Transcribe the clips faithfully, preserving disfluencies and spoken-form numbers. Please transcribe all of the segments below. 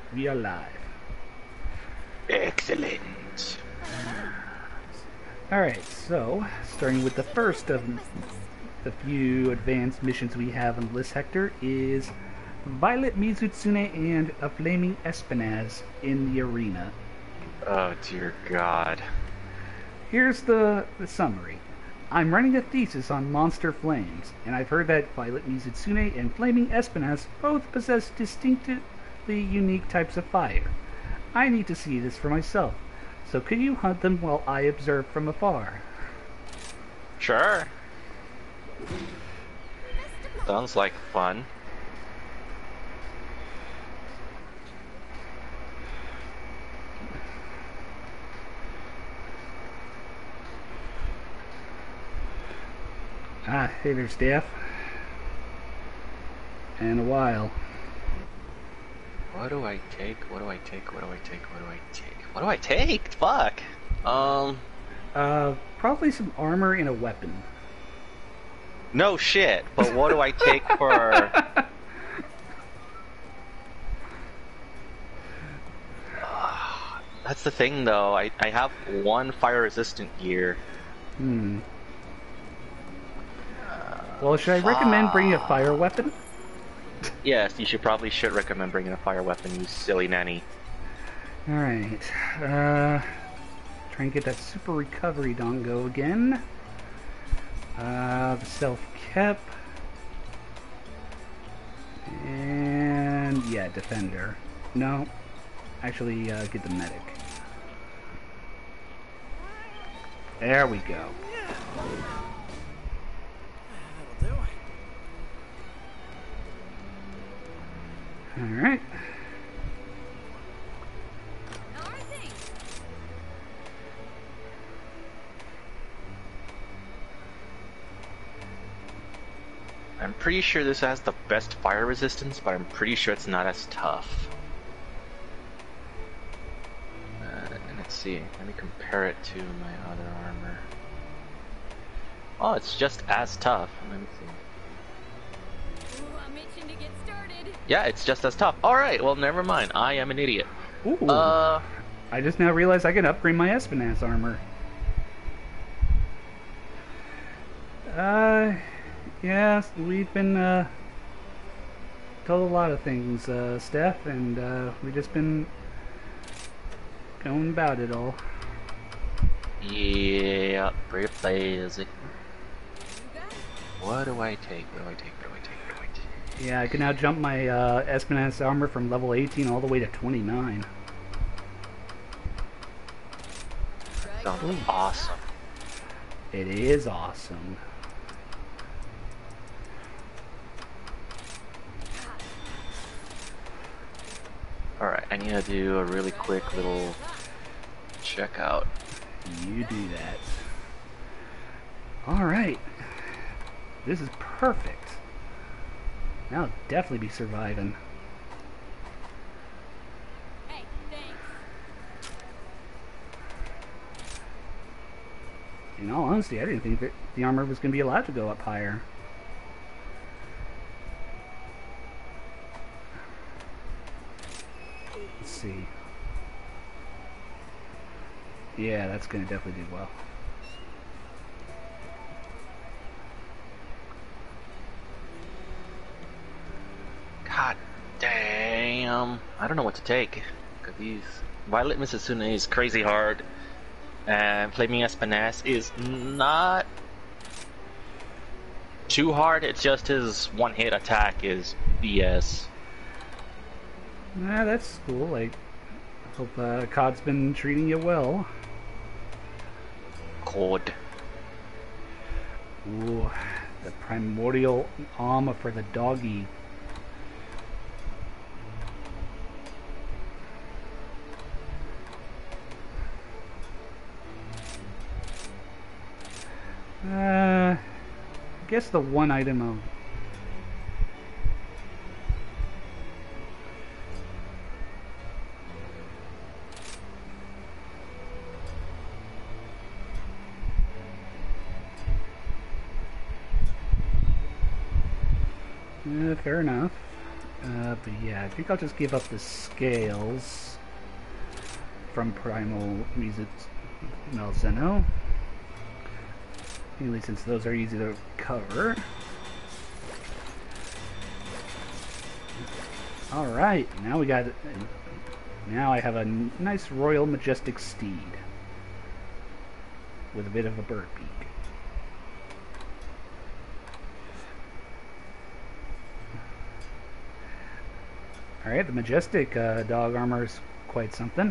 We are live. Excellent. Alright, so, starting with the first of the few advanced missions we have on the list, Hector, is Violet Mizutsune and a Flaming Espinaz in the arena. Oh, dear God. Here's the, the summary. I'm running a thesis on monster flames, and I've heard that Violet Mizutsune and Flaming Espinaz both possess distinctively unique types of fire. I need to see this for myself, so could you hunt them while I observe from afar? Sure. Sounds like fun. Ah, hey there, Staff. In a while. What do I take? What do I take? What do I take? What do I take? What do I take? Fuck. Um. Uh, probably some armor and a weapon. No shit. But what do I take for? uh, that's the thing, though. I I have one fire resistant gear. Hmm. Well, should I recommend bringing a fire weapon? Yes, you should probably should recommend bringing a fire weapon, you silly nanny. Alright. Uh, try and get that super recovery dongo again. Uh, the self-kep. And, yeah, defender. No. Actually, uh, get the medic. There we go. Alright. I'm pretty sure this has the best fire resistance, but I'm pretty sure it's not as tough. Uh, let's see. Let me compare it to my other armor. Oh, it's just as tough. Let me see. Yeah, it's just as tough. Alright, well, never mind. I am an idiot. Ooh. Uh, I just now realized I can upgrade my Espinaz armor. Uh, yeah, we've been, uh, told a lot of things, uh, Steph, and, uh, we've just been going about it all. yeah, pretty lazy. What do I take? What do I take? What do I take? What do I take? Yeah, I can now jump my, uh, Espinaz armor from level eighteen all the way to twenty-nine. Sounds awesome. It is awesome. Alright, I need to do a really quick little checkout. You do that. Alright. This is perfect. Now I'll definitely be surviving. Hey, thanks. In all honesty, I didn't think that the armor was going to be allowed to go up higher. Let's see. Yeah, that's going to definitely do well. God damn. I don't know what to take. Cause these Violet Mizutsune is crazy hard. And Flaming Espinaz is not too hard, it's just his one hit attack is B S. Nah, that's cool. I hope uh, C O D's been treating you well. Code. Ooh, the primordial armor for the doggy. Uh, I guess the one item of uh, fair enough. Uh, but yeah, I think I'll just give up the scales from Primal Music Malzeno. Mainly since those are easy to recover. Alright, now we got... Now I have a nice Royal Majestic Steed. With a bit of a bird beak. Alright, the Majestic uh, dog armor is quite something.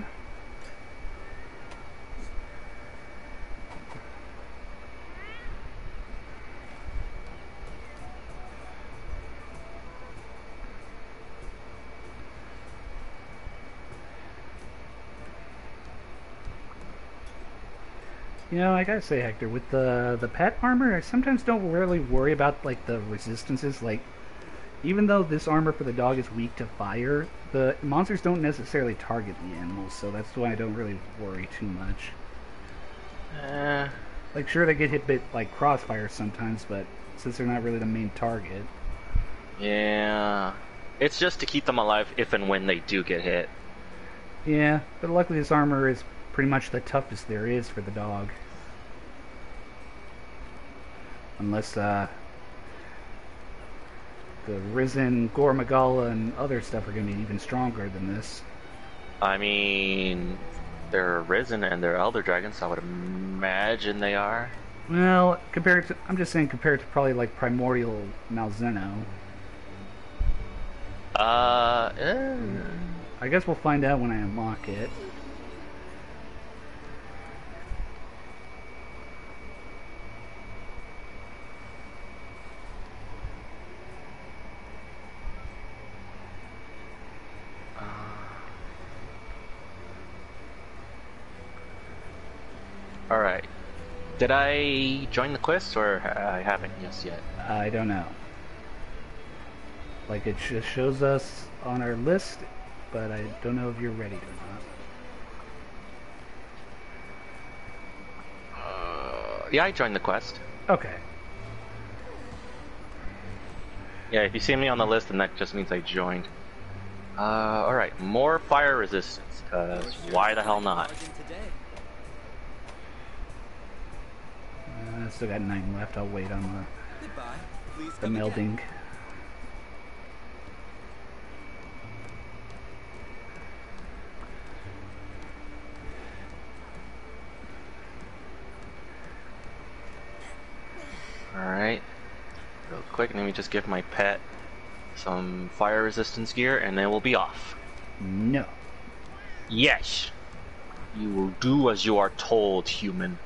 You know, I gotta say, Hector, with the the pet armor, I sometimes don't really worry about like the resistances. Like, even though this armor for the dog is weak to fire, the monsters don't necessarily target the animals, so that's why I don't really worry too much. Uh, Like, sure, they get hit bit like crossfire sometimes, but since they're not really the main target. yeah. It's just to keep them alive if and when they do get hit. Yeah, but luckily this armor is pretty much the toughest there is for the dog. Unless, uh... the Risen, Gore Magala, and other stuff are going to be even stronger than this. I mean, they're Risen and they're Elder Dragons, so I would imagine they are. Well, compared to... I'm just saying compared to probably, like, Primordial Malzeno. Uh, eh. I guess we'll find out when I unlock it. Alright. Did I join the quest, or I haven't just yet? I don't know. Like, it just shows us on our list, but I don't know if you're ready or not. Uh, yeah, I joined the quest. Okay. Yeah, if you see me on the list, then that just means I joined. Uh, alright. More fire resistance, because why the hell not? Uh, still got nine left. I'll wait on the, the melding. Alright. Real quick, let me just give my pet some fire resistance gear, and then we'll be off. No. Yes! You will do as you are told, human.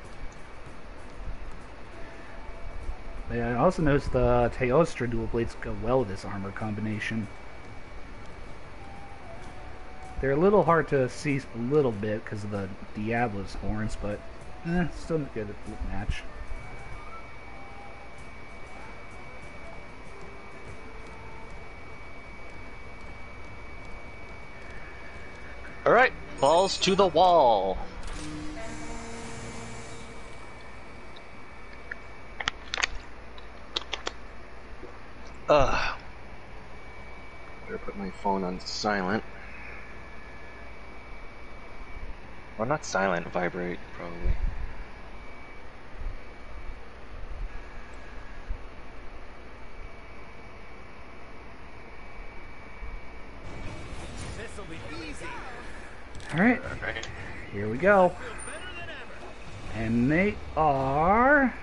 I also noticed the Teostra dual blades go well with this armor combination. They're a little hard to see a little bit because of the Diablo's horns, but eh, still a good match. Alright, balls to the wall. Ugh. Better put my phone on silent. Or not silent, vibrate, probably. This'll be easy. Alright, Alright. here we go. And they are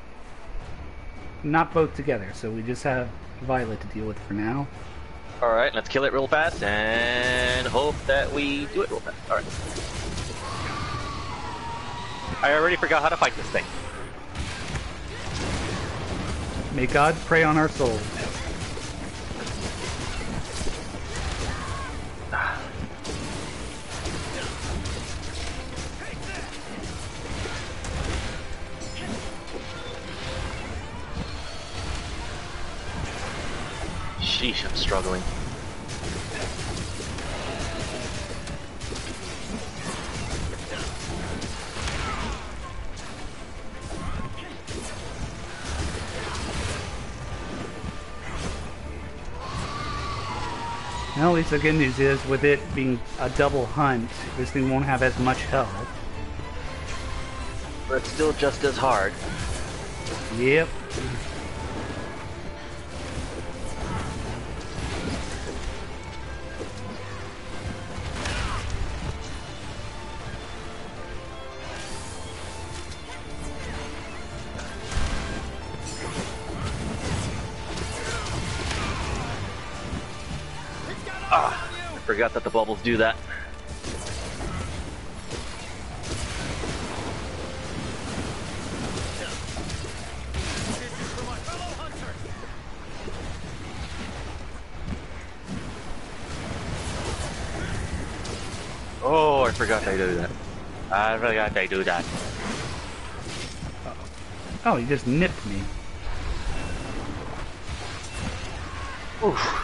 not both together, so we just have Violet to deal with for now. Alright, let's kill it real fast and hope that we do it real fast. Alright. I already forgot how to fight this thing. May God prey on our souls. Sheesh, I'm struggling. Well, at least the good news is, with it being a double hunt, this thing won't have as much health. But it's still just as hard. Yep. Ah, I forgot that the bubbles do that. Oh, I forgot they do that. I forgot they do that. Oh, he just nipped me. Oof.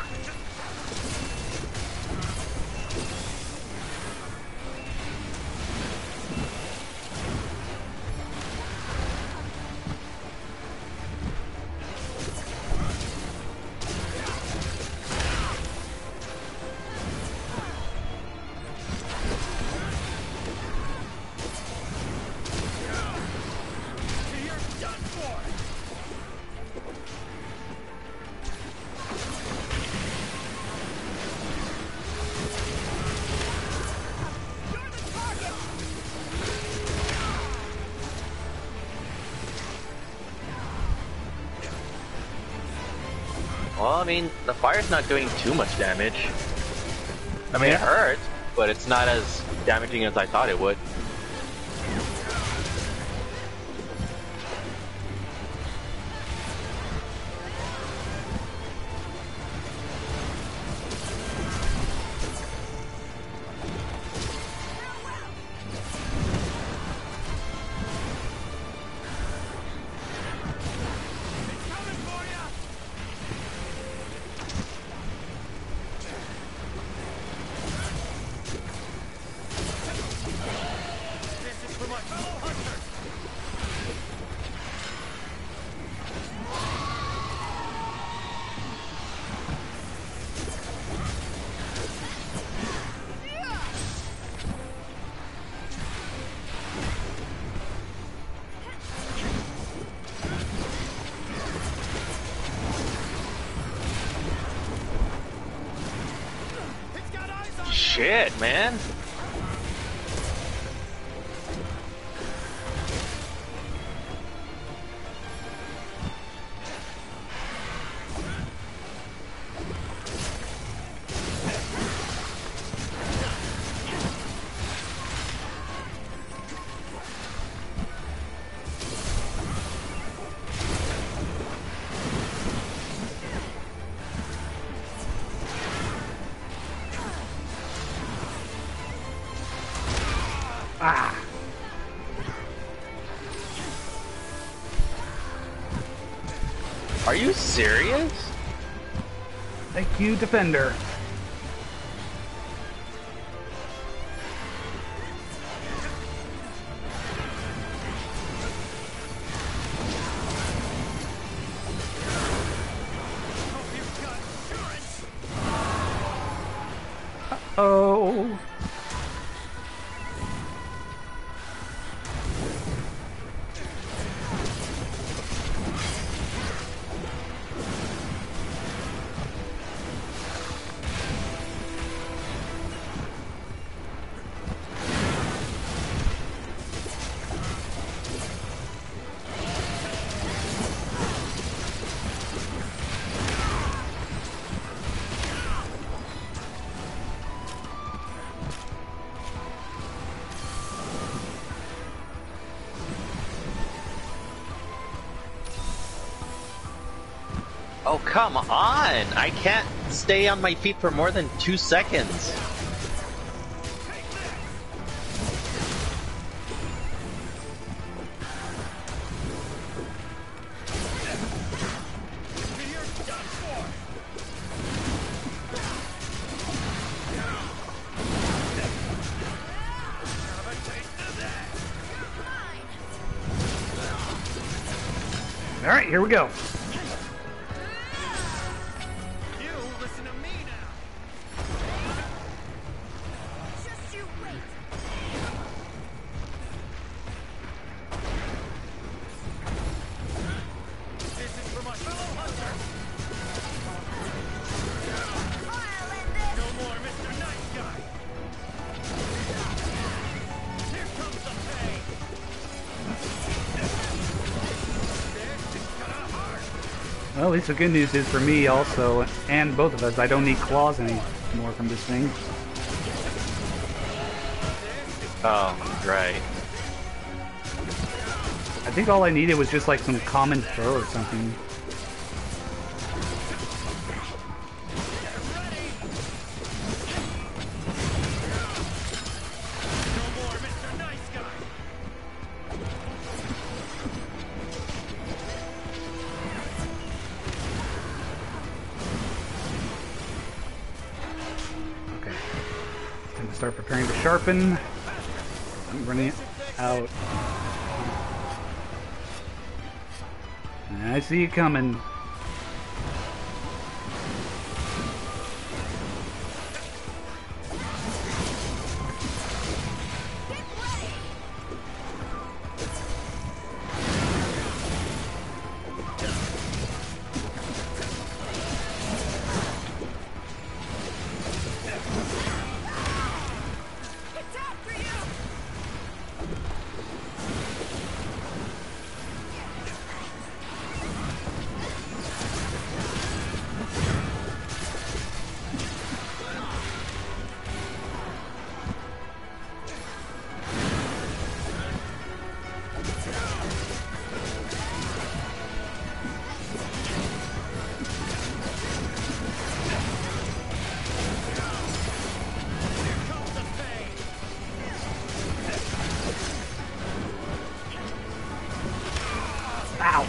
Well, I mean, the fire's not doing too much damage. I mean, Yeah. it hurts, but it's not as damaging as I thought it would. Shit, man. Ah! Are you serious? Thank you, Defender. Oh. Oh, come on! I can't stay on my feet for more than two seconds. All right, here we go. You listen to me now. Well, at least the good news is for me also, and both of us, I don't need claws anymore from this thing. Oh, right. I think all I needed was just like some common throw or something. Okay. Time to start preparing to sharpen. I'm running out. I see you coming. Ow!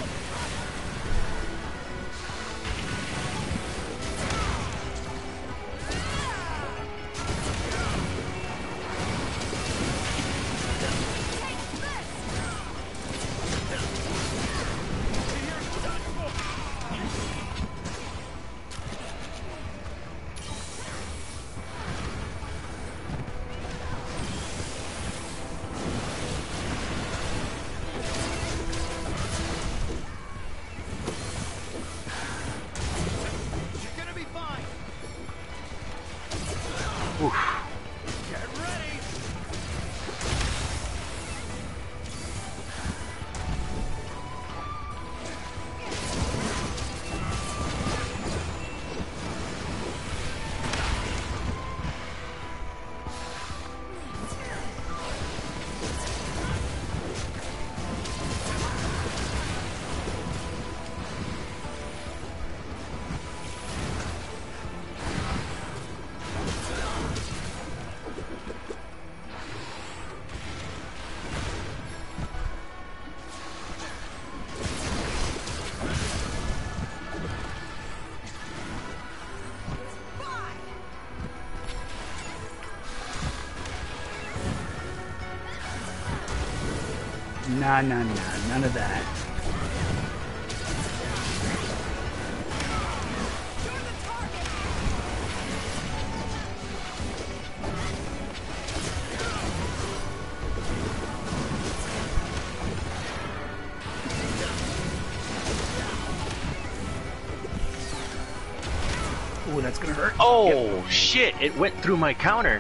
Nah, nah, nah, none of that. Ooh, that's gonna hurt. Oh, Yep. shit! It went through my counter.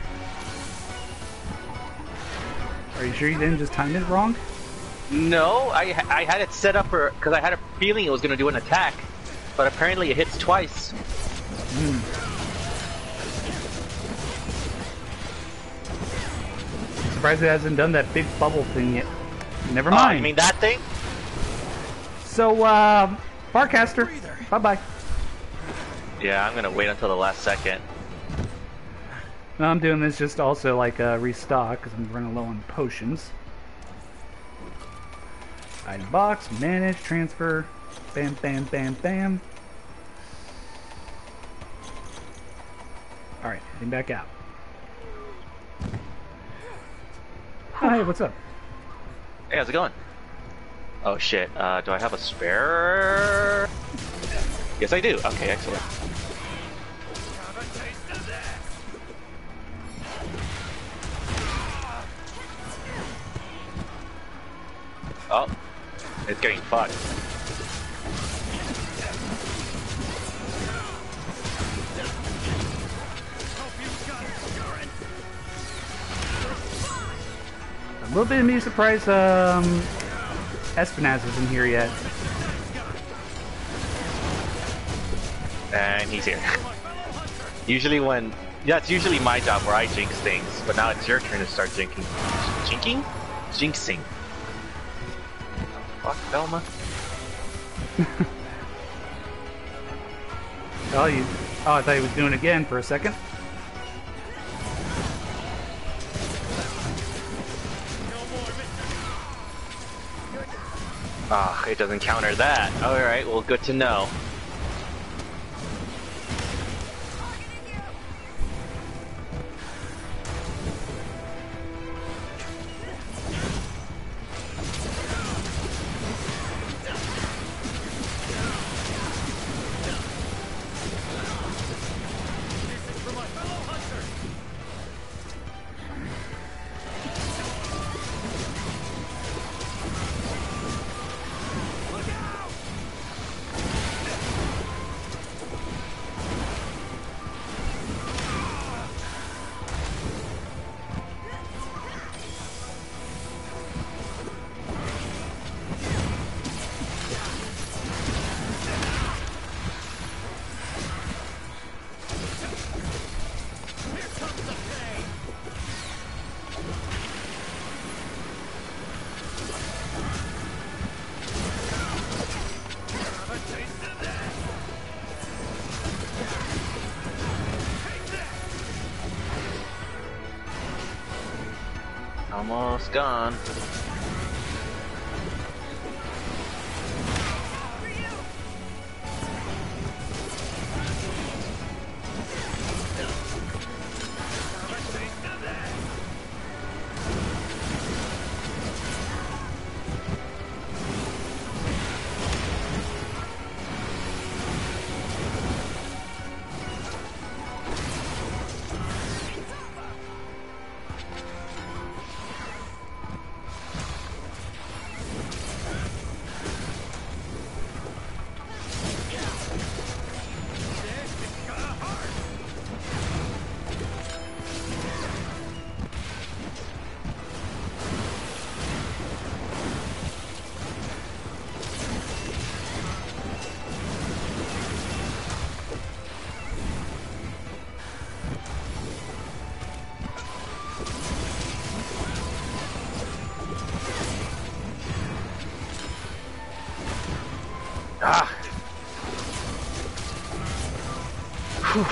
Are you sure you didn't just time it wrong? No, I I had it set up for because I had a feeling it was gonna do an attack, but apparently it hits twice. Mm. Surprised it hasn't done that big bubble thing yet. Never Oh, mind. you mean that thing? So, uh, Barcaster, bye bye. Yeah, I'm gonna wait until the last second. No, I'm doing this just also like a restock because I'm running low on potions. Item box, manage, transfer, bam, bam, bam, bam. Alright, heading back out. Hi, what's up? Hey, how's it going? Oh shit, uh, do I have a spare? Yes, I do. Okay, excellent. Oh, it's getting fucked. A little bit of me surprised um, Espinaz isn't here yet. time he's here. Usually when... Yeah, it's usually my job where I jinx things, but now it's your turn to start jinxing. Jinking? Jinxing. Fuck, Velma. Oh, you... Oh, I thought he was doing it again for a second. Ah, oh, it doesn't counter that. Alright, well, good to know. Almost gone. Ah! Whew.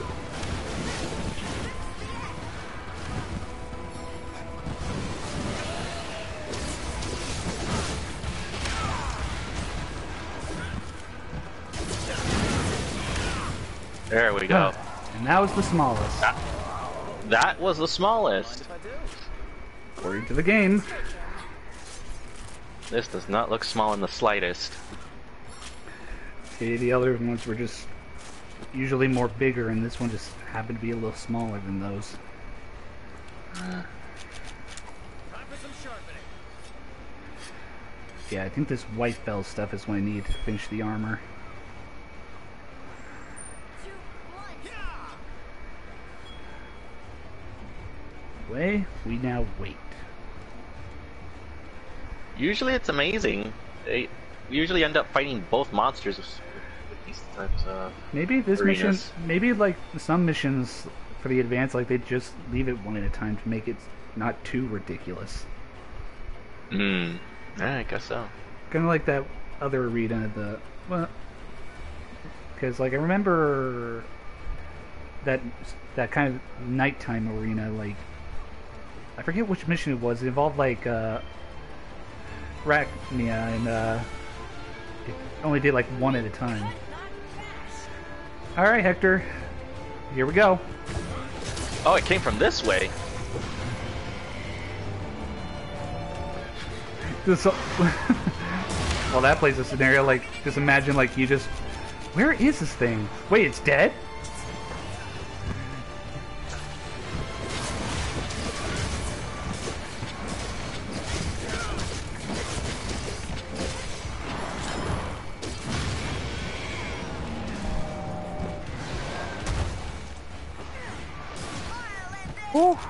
There we go. And that was the smallest. That, that was the smallest. According to the game. This does not look small in the slightest. See, the other ones were just usually more bigger, and this one just happened to be a little smaller than those. Uh. Yeah, I think this white bell stuff is what I need to finish the armor. Way we now wait. Usually it's amazing. They usually end up fighting both monsters with, with these types of Maybe this arenas. mission, maybe like some missions for the advance, like they just leave it one at a time to make it not too ridiculous. Hmm. Yeah, I guess so. Kind of like that other arena, the well, because like I remember that that kind of nighttime arena, like I forget which mission it was. It involved like uh, Rachnia, and uh, it only did like one at a time. All right, Hector, here we go. Oh, it came from this way. This, well, that plays a scenario like just imagine like you just, where is this thing? Wait, it's dead? Ooh.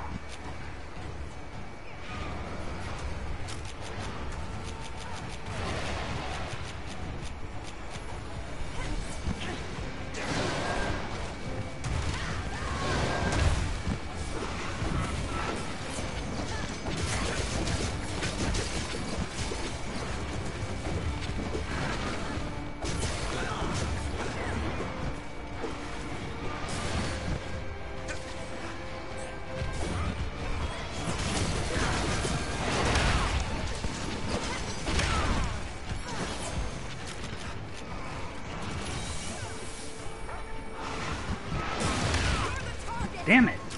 Damn it.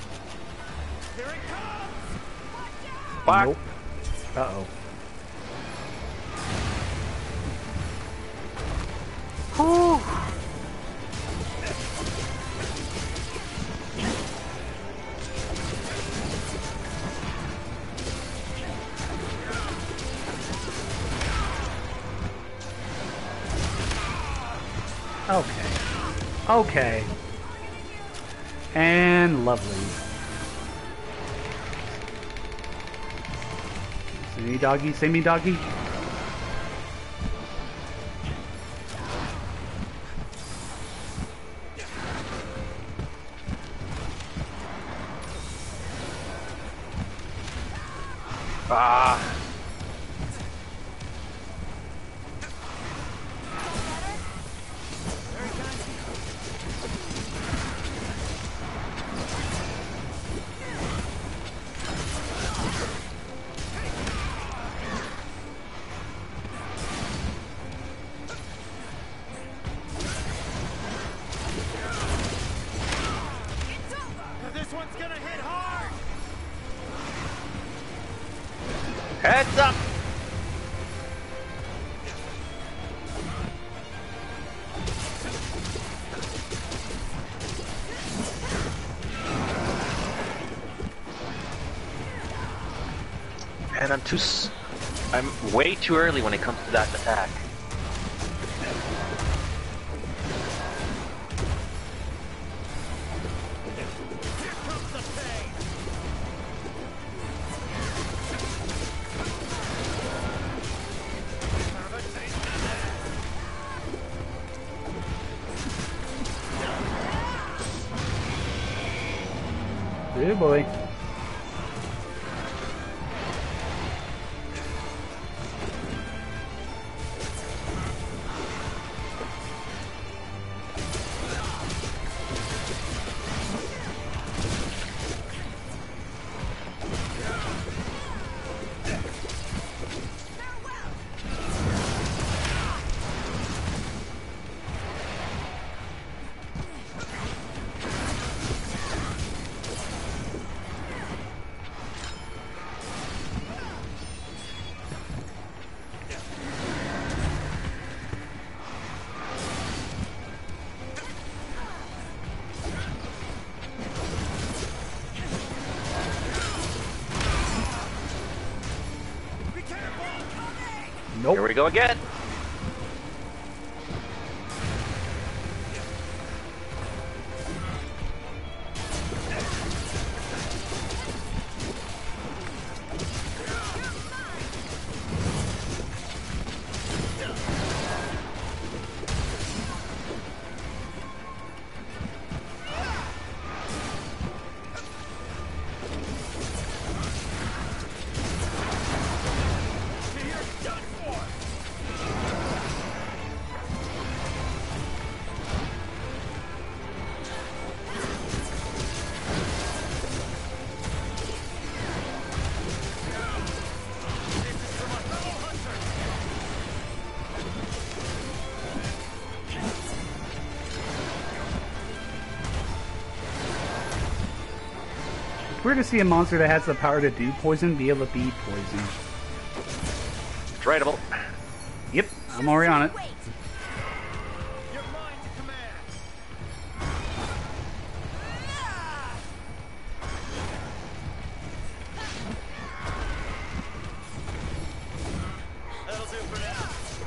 Fuck. Nope. Uh-oh. Whew. Okay. Okay. And lovely. See me, doggy? See me, doggy? Ah. This one's gonna hit hard! Heads up. And I'm too s I'm way too early when it comes to that attack. Good boy. Nope. Here we go again. It's weird to see a monster that has the power to do poison be able to be poisoned. It's writable. Yep, I'm already on it. Your mind to command! That'll do for now.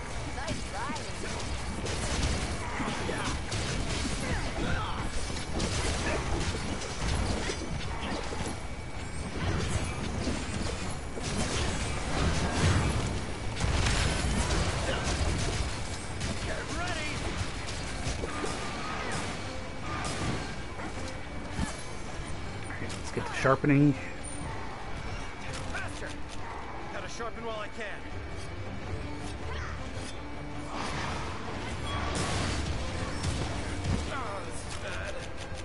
Let's get to sharpening. Faster! Gotta sharpen while I can. Oh, this is bad.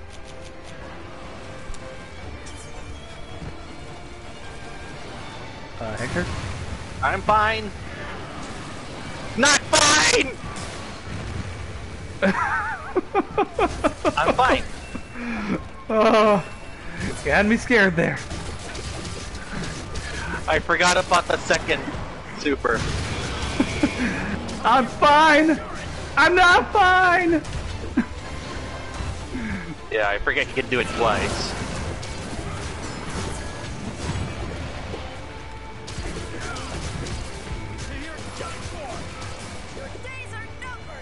Uh, Hector? I'm fine. Not fine. I'm fine. Oh, you had me scared there. I forgot about the second super. I'm fine. I'm not fine. Yeah, I forget you can do it twice. Your days are numbered.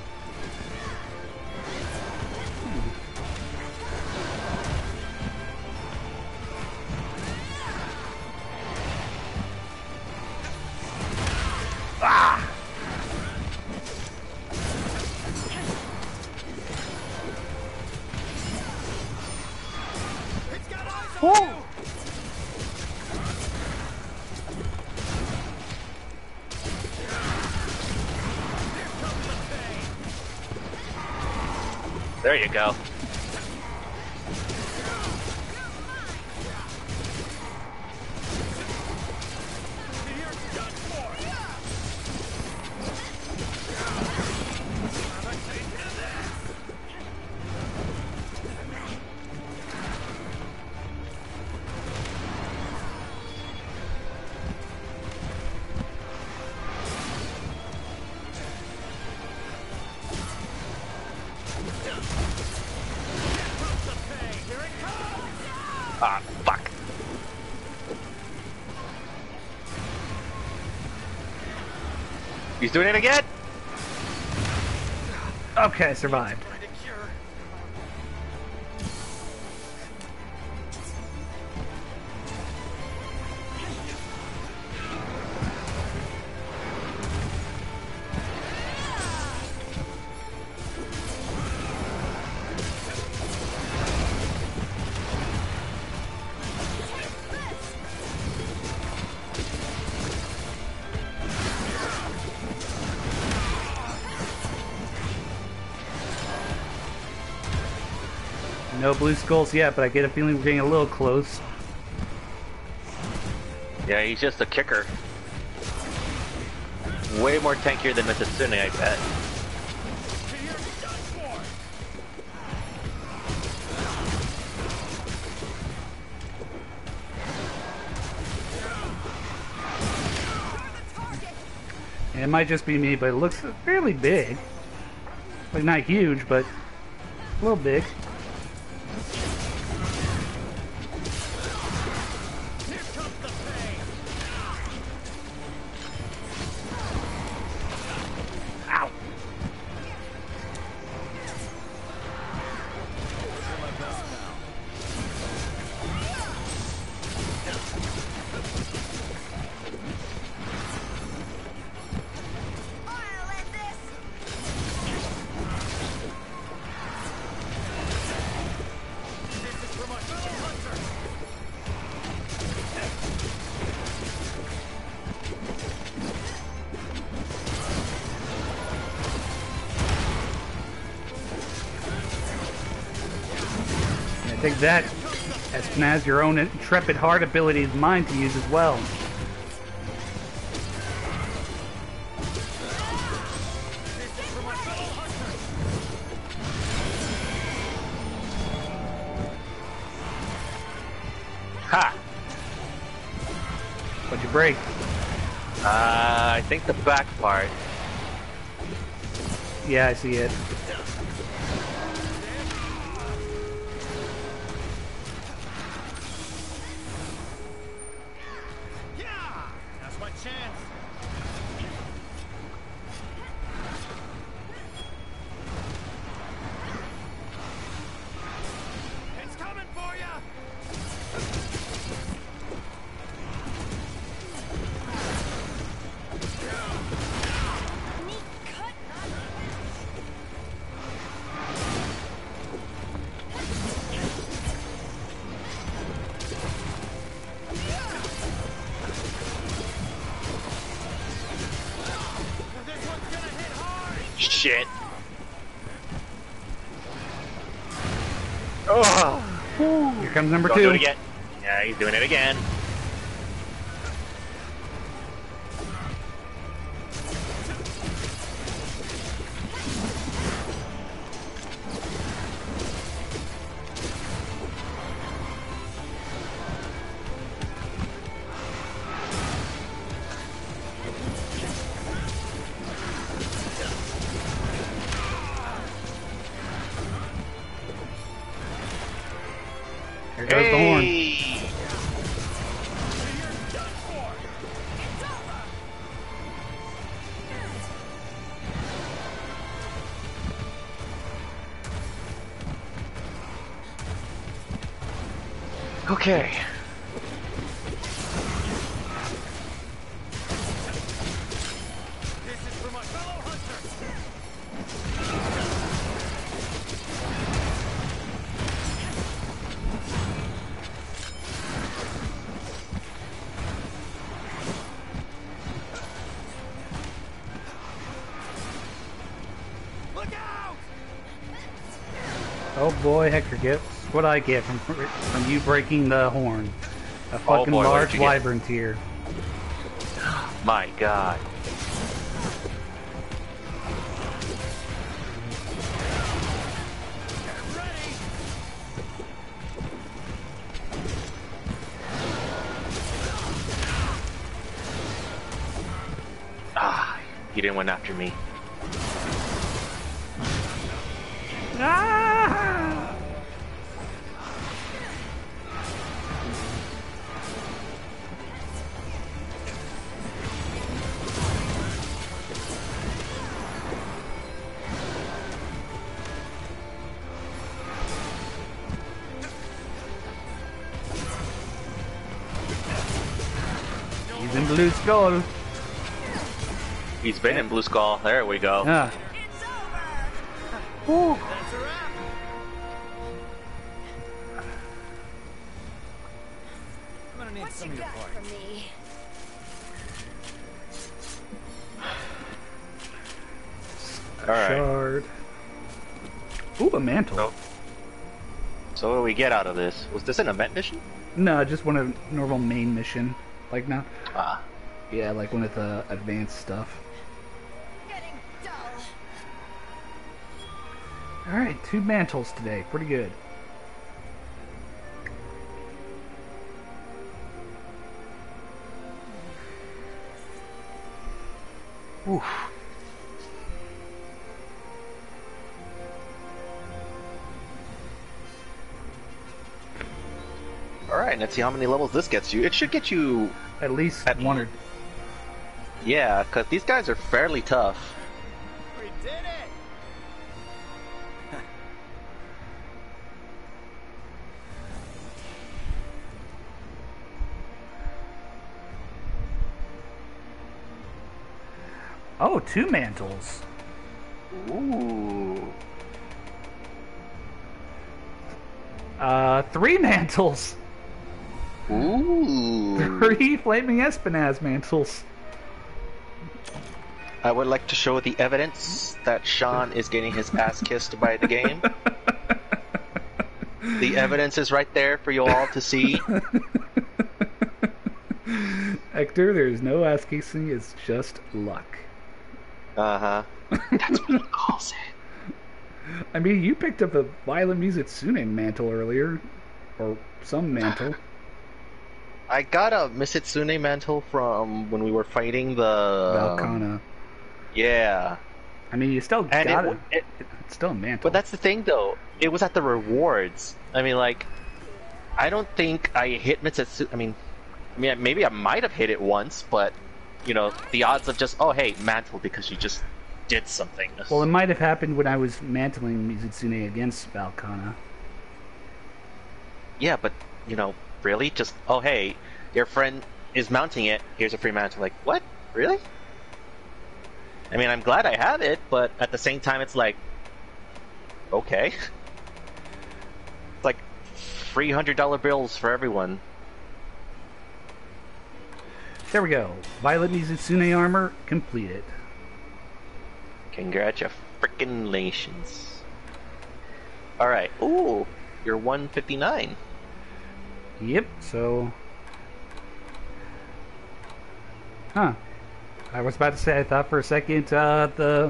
Ah! It's got eyes on Oh! you. There you go. Ah, fuck. He's doing it again? Okay, I survived. Trying to cure. No blue skulls yet, but I get a feeling we're getting a little close. Yeah, he's just a kicker. Way more tankier than Mitsune, I bet. And it might just be me, but it looks fairly big. Like, not huge, but a little big. Ow! I'll end this. This is for my fellow hunter. I think that, Espinaz, your own intrepid heart ability is mine to use as well. This is for my fellow hunter. Ha! What'd you break? Uh, I think the back part. Yeah, I see it. Yeah, that's my chance. It's coming for ya. Neat cut. This one's gonna hit hard. Shit. Oh! Here comes number Don't two. do it again. Yeah, he's doing it again. there's the horn. Hey! Okay. This is for my fellow hunters. Look out! Oh boy, Hector gets what I get from from you breaking the horn. A fucking boy, what large did you get? wyvern tear. My God. Ah, he didn't went after me. Ah! He's in blue skull. He's been in Blue Skull. There we go. Ah. It's over. That's a wrap. I'm gonna need What some you of your got parts. for me? All right. Shard. Ooh, a mantle. So, so what do we get out of this? Was this an event mission? No, just one of normal main mission. Like now. Ah. Yeah, like one of the advanced stuff. Getting dull. Alright, two mantles today. Pretty good. Oof. All right, let's see how many levels this gets you. It should get you, At least At- one or... yeah, because these guys are fairly tough. We did it! Oh, two mantles. Ooh. Uh, three mantles. Ooh. Three flaming Espinaz mantles. I would like to show the evidence that Sean is getting his ass kissed by the game. The evidence is right there for you all to see. Hector, there's no ass kissing, it's just luck. Uh huh. That's what he calls it. I mean, you picked up a Violet Mizitsune mantle earlier. Or some mantle. I got a Misitsune mantle from when we were fighting the Valkana. Yeah, I mean, you still and got it, it. it. It's still a mantle. But that's the thing, though. It was at the rewards. I mean, like, I don't think I hit Mitsutsu. I mean, I mean, maybe I might have hit it once, but you know, the odds of just oh hey mantle because you just did something. Well, it might have happened when I was mantling Mizitsune against Valkana. Yeah, but you know, really, just oh hey, your friend is mounting it. Here's a free mantle. Like what? Really? I mean, I'm glad I have it, but at the same time, it's like, okay, it's like three hundred dollar bills for everyone. There we go. Violet Mizitsune armor completed. Congratulations. All right. Ooh, you're one fifty-nine. Yep, so... Huh. I was about to say, I thought for a second, uh, the...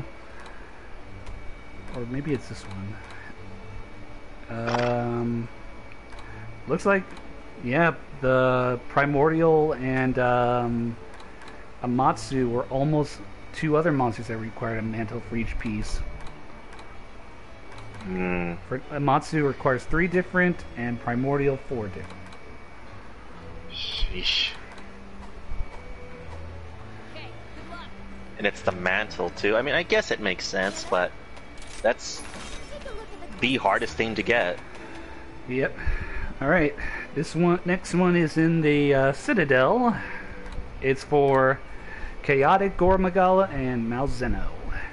Or maybe it's this one. Um... Looks like, yeah, the Primordial and, um... Amatsu were almost two other monsters that required a mantle for each piece. Mm. For, uh, Matsu requires three different, and Primordial four different. Sheesh. Okay, good luck. And it's the mantle too. I mean, I guess it makes sense, but that's Take a look at the the hardest thing to get. Yep. All right. This one, next one is in the uh, Citadel. It's for Chaotic Gormagala and Malzeno.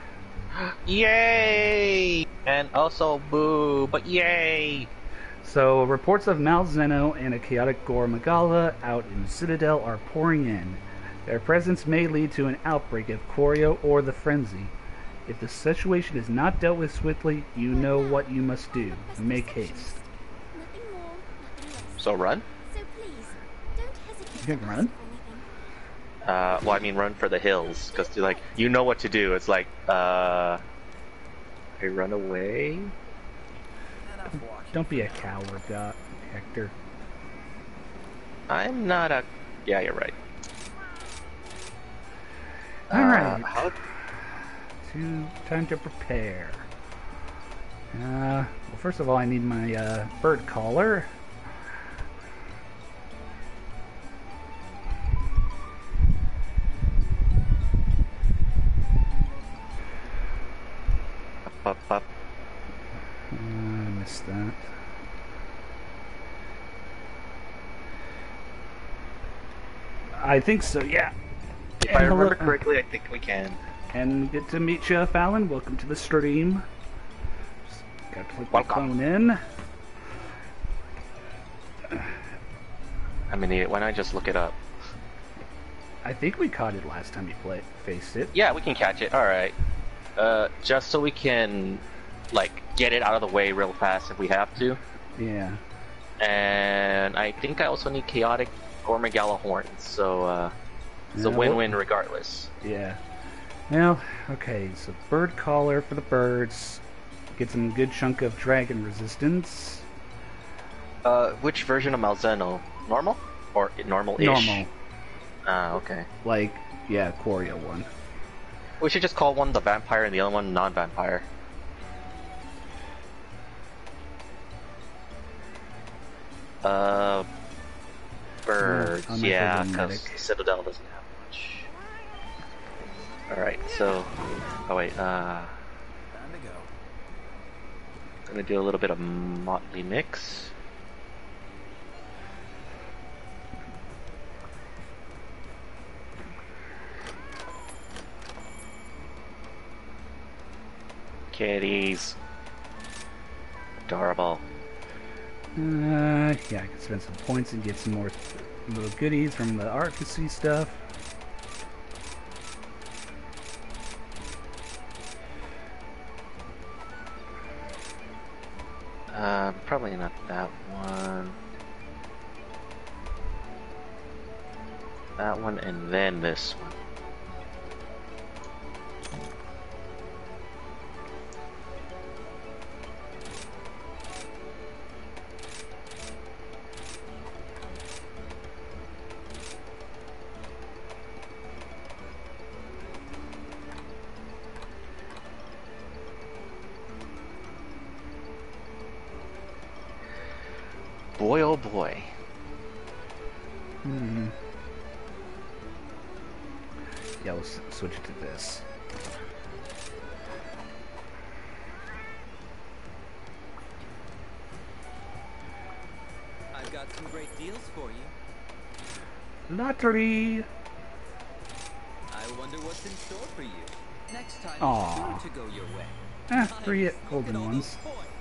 Yay! And also boo, but yay! So reports of Malzeno and a Chaotic Gormagala out in Citadel are pouring in. Their presence may lead to an outbreak of Choreo or the Frenzy. If the situation is not dealt with swiftly, you know what you must do. Make haste. nothing more, nothing less. So run? So please, don't hesitate. You can to run? ask for anything. Uh, well, I mean, run for the hills, because you're like, you know what to do. It's like, uh, I run away. Enough walking. Don't be a coward, uh, Hector. I'm not a. Yeah, you're right. All Uh, right. how- To, time to prepare. Uh, well, first of all, I need my uh, bird collar. Up, up. Uh, I missed that. I think so, yeah. If And I hello- remember correctly, I think we can. And good to meet you, Fallon. Welcome to the stream. Just got to put my Welcome. phone in. I'm an idiot. Why not just look it up? I think we caught it last time you played, faced it. Yeah, we can catch it. All right. Uh, just so we can, like, get it out of the way real fast if we have to. Yeah. And I think I also need chaotic Gormagala horns. So uh, it's a Yeah, win-win regardless. Yeah. Well, okay, so bird collar for the birds. Get some good chunk of dragon resistance. Uh, which version of Malzeno? Normal or normal-ish? Normal. Ah, okay. Like, yeah, Choreo one. We should just call one the vampire and the other one non-vampire. Uh, birds. Yeah, I'm not Yeah, holding because medic. Citadel doesn't have much. Alright, so... Oh wait, uh... Time to go. gonna do a little bit of motley mix. Kitties. Adorable. Uh, yeah, I can spend some points and get some more little goodies from the Arcasy stuff. Uh, probably not that one. That one and then this one. Boy, oh boy. Hmm. Yeah, we'll s- switch it to this. I've got some great deals for you. Lottery! I wonder what's in store for you. Next time, Aw. it's sure to go your way. Ah, three Nice. golden Look at all ones. those points.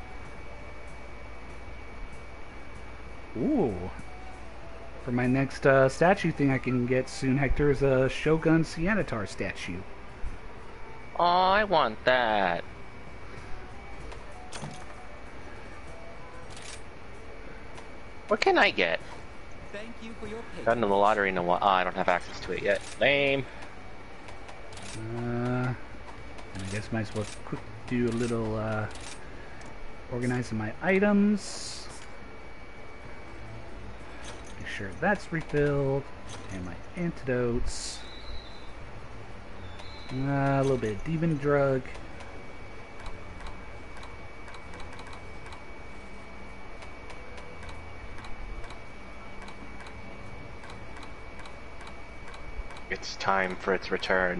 Ooh. For my next uh, statue thing I can get soon, Hector, is a Shogun Cianatar statue. Oh, I want that. What can I get? Thank you for your patience. Gotten to the lottery in a while. Oh, I don't have access to it yet. Lame. Uh, and I guess might as well quick do a little uh, organizing my items. Make sure that's refilled. And my antidotes. Uh, a little bit of demon drug. It's time for its return.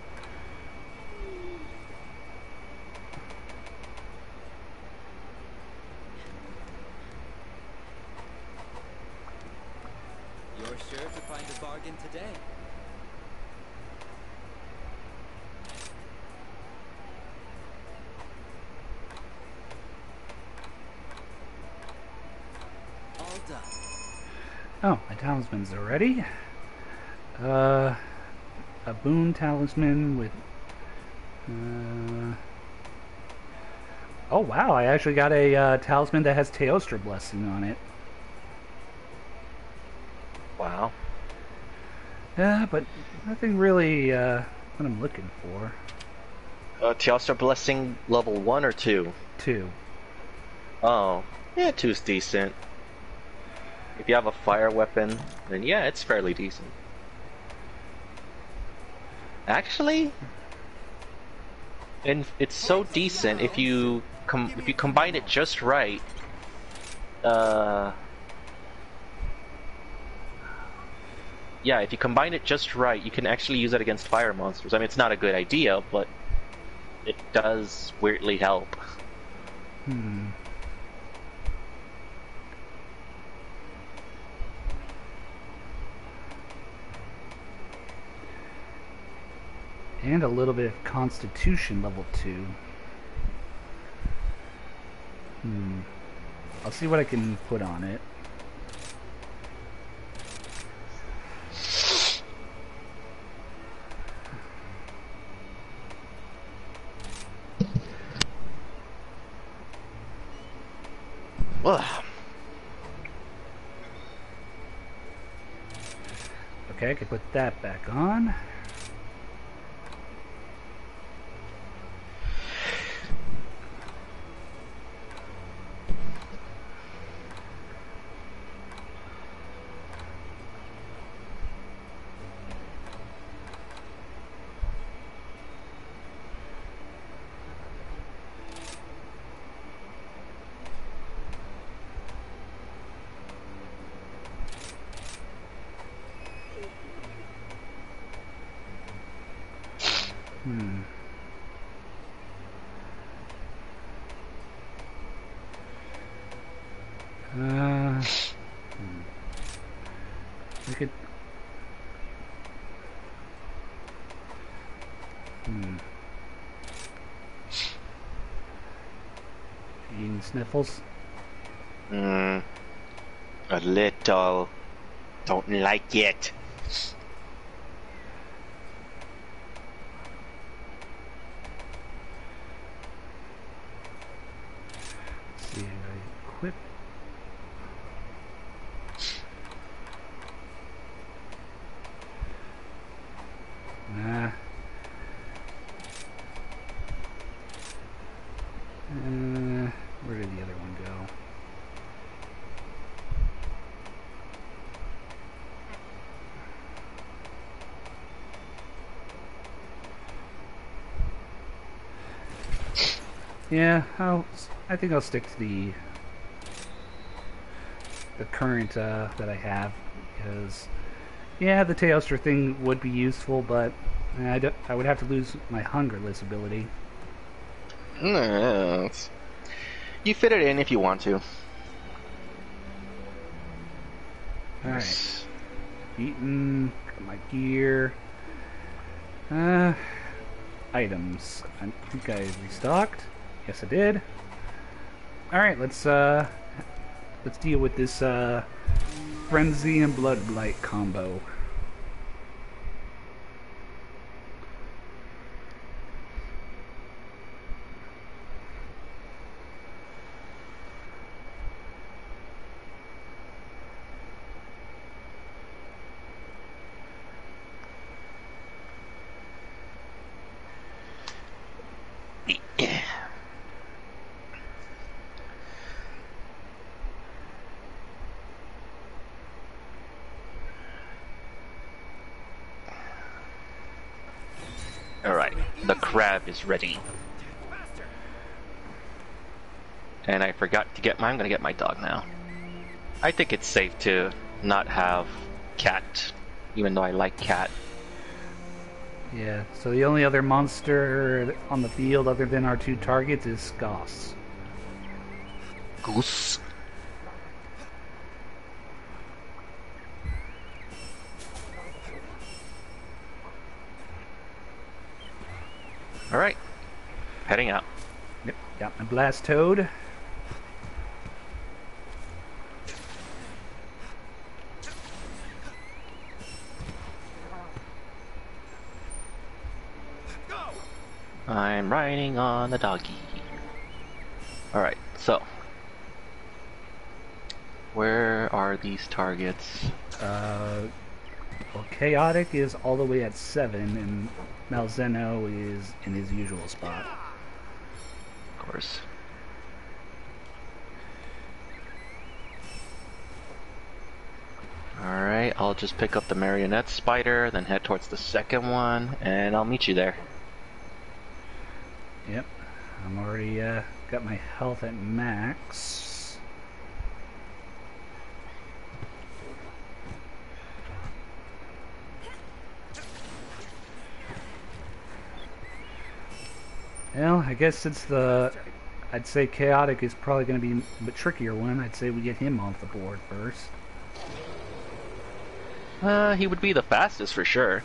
You're sure to find a bargain today. All done. Oh, my talisman's are ready. Uh, a boon talisman with. Uh, oh wow! I actually got a uh, talisman that has Teostra blessing on it. Wow. Yeah, but nothing really uh, what I'm looking for. Uh, Teostra Blessing level one or two? Two. Oh, yeah, two's decent. If you have a fire weapon, then yeah, it's fairly decent. Actually, and it's so decent if you com if you combine it just right. Uh, yeah, if you combine it just right, you can actually use it against fire monsters. I mean, it's not a good idea, but it does weirdly help. Hmm. And a little bit of Constitution level two. Hmm. I'll see what I can put on it. Ugh. Okay, I can put that back on. Hmm. Uh, hmm. We could. Hmm. Eating sniffles. Mm, a little. Don't like it. Let's see, I equip. Nah. Uh, where did the other one go? Yeah, I'll, I think I'll stick to the the current uh, that I have, because yeah, the Teostra thing would be useful, but I, don't, I would have to lose my Hungerless ability. No, it's- you fit it in if you want to. Alright. Eaten, got my gear. Uh, items. I think I restocked. Yes, I did. Alright, let's, uh, let's deal with this, uh, Frenzy and Blood Blight combo. Alright, the crab is ready. And I forgot to get my, I'm gonna get my dog now. I think it's safe to not have cat, even though I like cat. Yeah, so the only other monster on the field other than our two targets is Goss. Goose. Alright. Heading out. Yep, got my blast toad. I'm riding on the doggy. Alright, so. Where are these targets? Uh, well, Chaotic is all the way at seven, and Malzeno is in his usual spot. Of course. Alright, I'll just pick up the marionette spider, then head towards the second one, and I'll meet you there. Yep, I'm already uh, got my health at max. Well, I guess since the, I'd say Chaotic is probably going to be the trickier one. I'd say we get him off the board first. Uh, he would be the fastest for sure.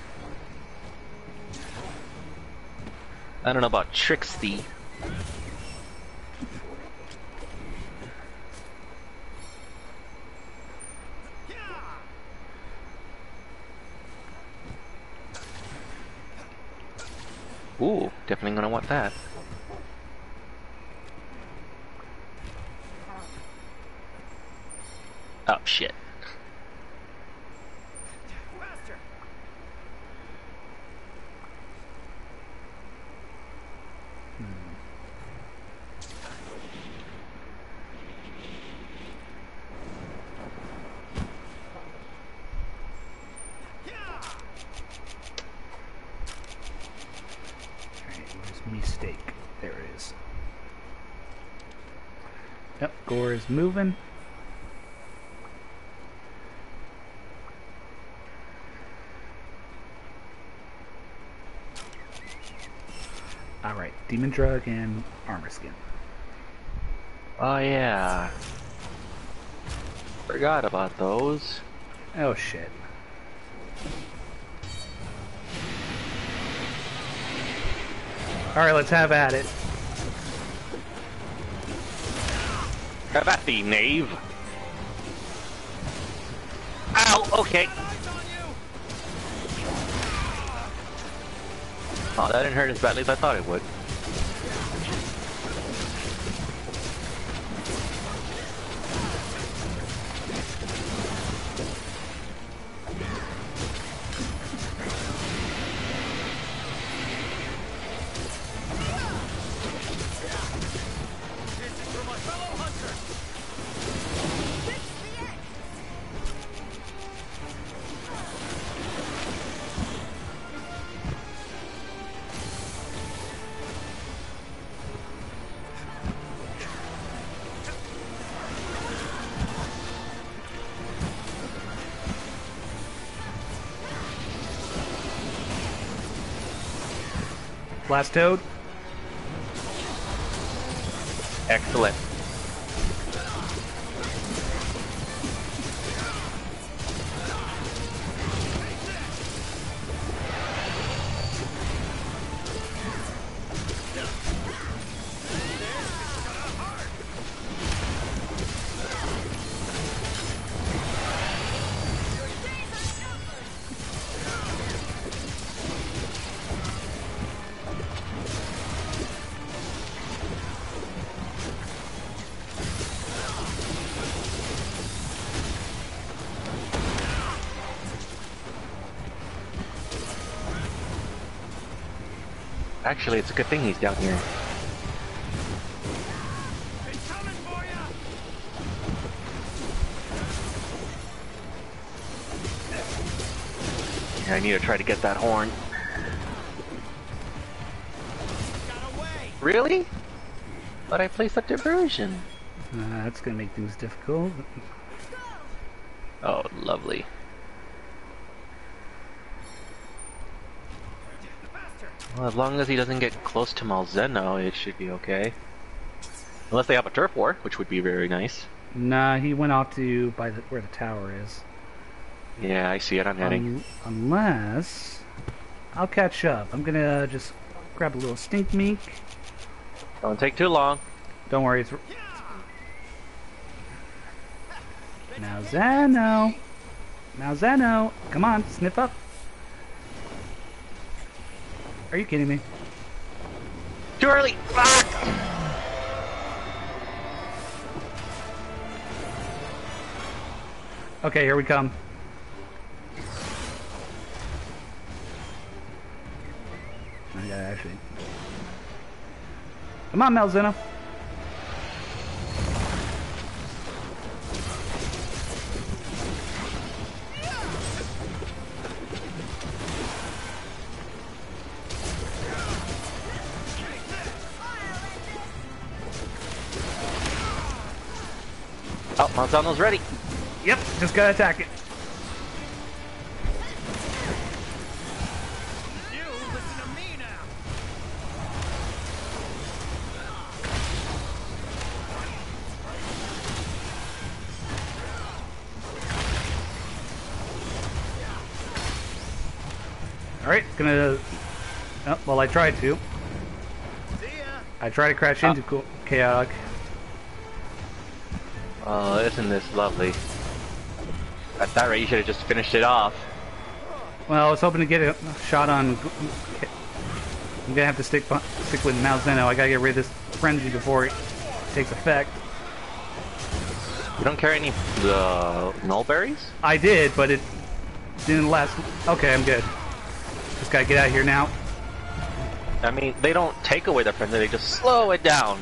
I don't know about Trixie. Ooh, definitely gonna want that. Oh shit. Mistake. There it is. Yep, Gore is moving. Alright, Demon Drug and Armor Skin. Oh yeah. Forgot about those. Oh shit. Alright, let's have at it. Have at thee, knave. Ow, okay. Oh, that didn't hurt as badly as I thought it would. Blast Toad. Excellent. Actually, it's a good thing he's down here. Yeah, I need to try to get that horn. Really? But I placed a diversion. Uh, that's gonna make things difficult. Oh, lovely. Well, as long as he doesn't get close to Malzeno, it should be okay. Unless they have a turf war, which would be very nice. Nah, he went off to by the, where the tower is. Yeah, I see it. I'm heading. Um, unless I'll catch up. I'm gonna just grab a little stink meek. Don't take too long. Don't worry, it's now Zeno. Now Zeno, come on, sniff up. Are you kidding me? Too early. Fuck! Okay, here we come. I gotta actually. Come on, Malzeno. Oh, Malzeno's ready. Yep, just gotta attack it. You listen to me now. Alright, gonna... Oh, well, I tried to. See ya. I tried to crash into co Chaotic. Oh, isn't this lovely? At that rate, you should have just finished it off. Well, I was hoping to get a shot on... I'm gonna have to stick stick with Malzeno. I gotta get rid of this frenzy before it takes effect. You don't carry any uh, null berries? I did, but it didn't last... Okay, I'm good. Just gotta get out of here now. I mean, they don't take away the frenzy, they just slow it down.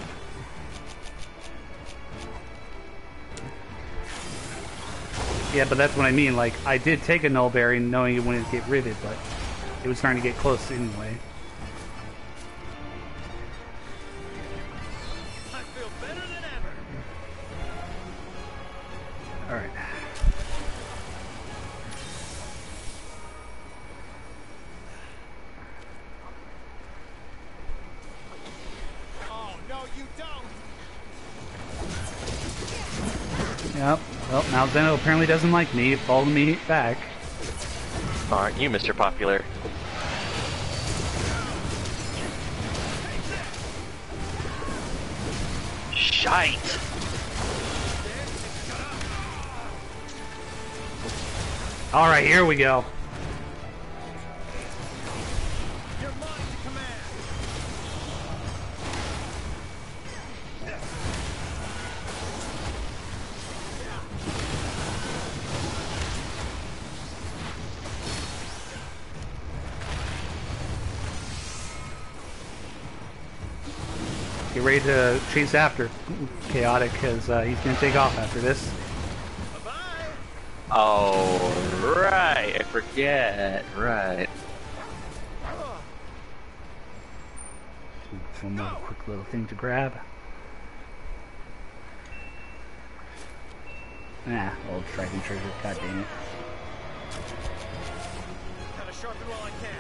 Yeah, but that's what I mean. Like, I did take a null berry knowing it wouldn't get rid of it, but it was starting to get close anyway. I feel better than ever. Alright. Oh, no, you don't. Yep. Well, Malzeno apparently doesn't like me. It followed me back. Aren't you, Mister Popular? Shite! Alright, here we go. You're mine to command. Get ready to chase after Chaotic, because uh, he's going to take off after this. Bye-bye. Oh, right. I forget. Right. One more quick little thing to grab. Nah, old striking trigger. God damn it. Gotta sharpen while I can.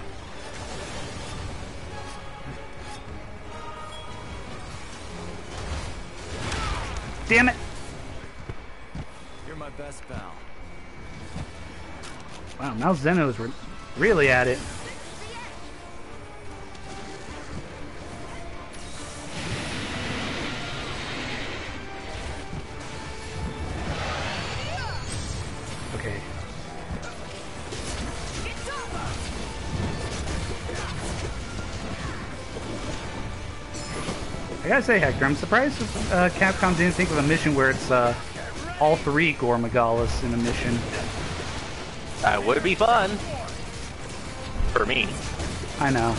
Damn it! You're my best pal. Wow, now Zeno's re really at it. Okay. I gotta say, Hector, I'm surprised uh, Capcom didn't think of a mission where it's uh, all three Gore Magalas in a mission. That would be fun. For me. I know.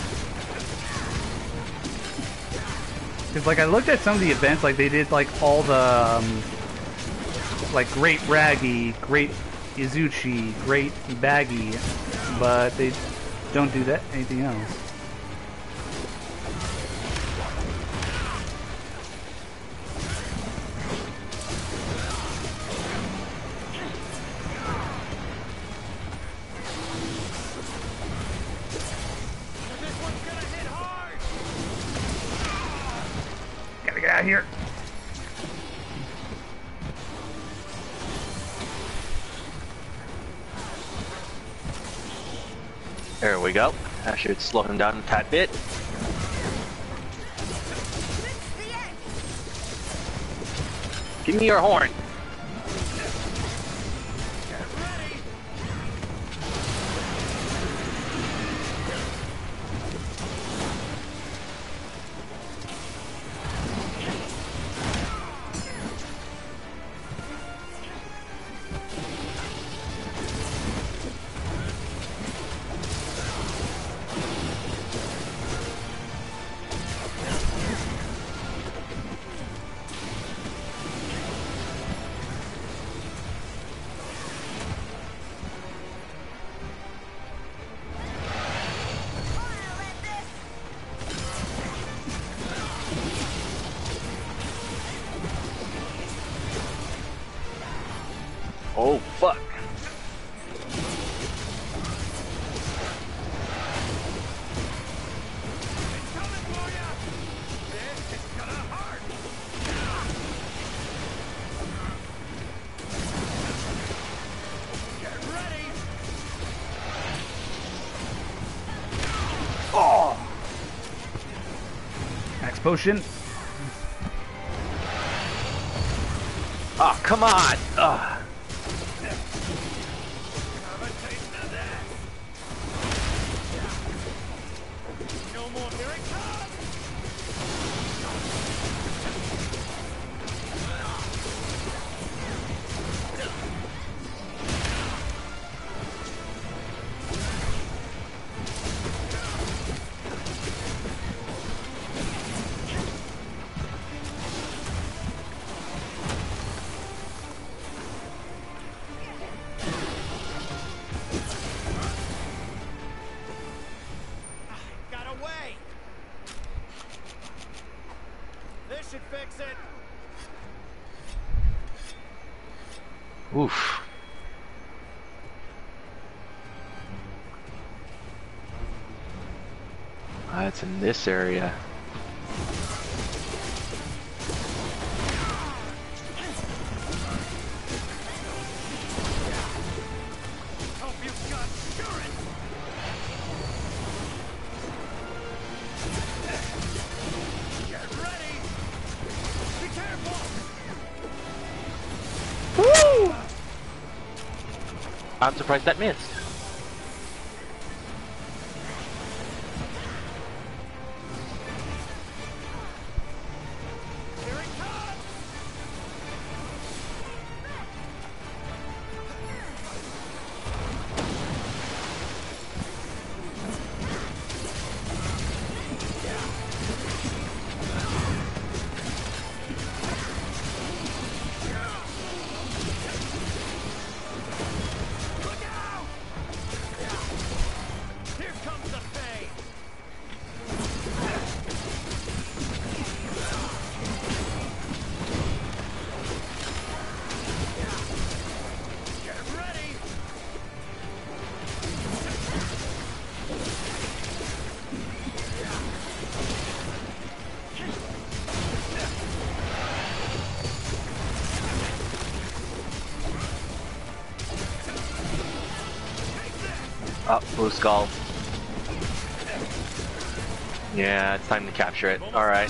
Because, like, I looked at some of the events, like, they did, like, all the, um, like, Great Raggy, Great Izuchi, Great Baggy, but they don't do that, anything else. This one's gonna hit out here. There we go. That should slow him down a tad bit. Give me your horn. Oh, fuck. Oh! Max potion. Oh, come on. Ugh. should fix it. Oof. Ah, it's in this area. Hope you got insurance. Get ready. Be careful. Woo! I'm surprised that missed. Here it comes. Look out! Here comes the pain. Get ready. Oh, blue skull. Yeah, it's time to capture it. Alright.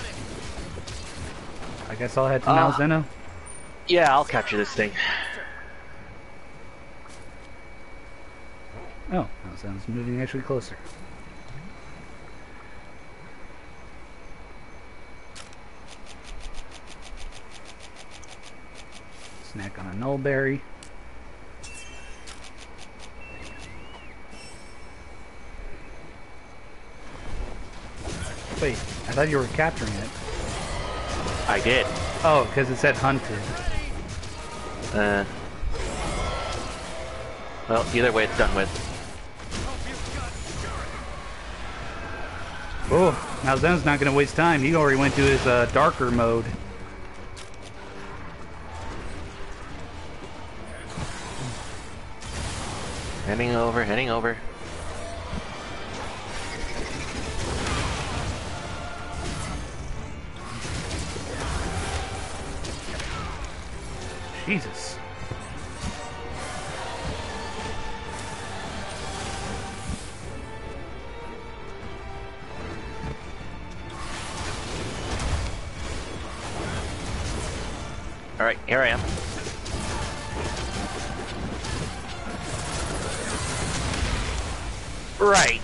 I guess I'll head to Ah. Malzeno. Yeah, I'll capture this thing. Oh, Malzeno's moving actually closer. Snack on a nullberry. Wait, I thought you were capturing it. I did. Oh, because it said hunted. Uh. Well, either way, it's done with. Hope you got insurance. Oh, Malzeno's not going to waste time. He already went to his uh, darker mode. Heading over, heading over. Jesus. Alright, here I am. Right.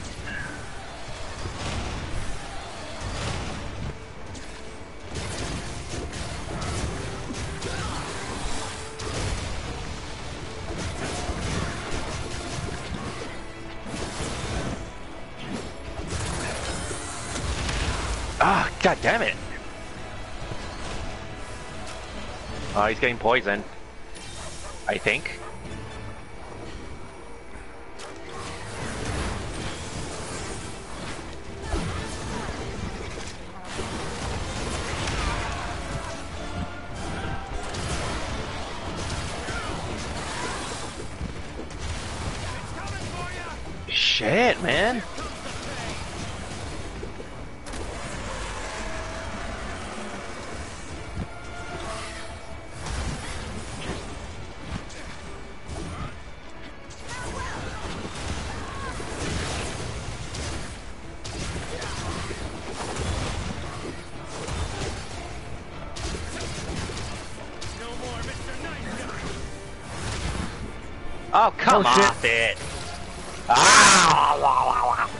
Ah, god damn it. Oh, he's getting poisoned. I think. Shit, man. No more, Mister Nice Guy. Oh, come Oh, shit. off it. Ah! la, la, la.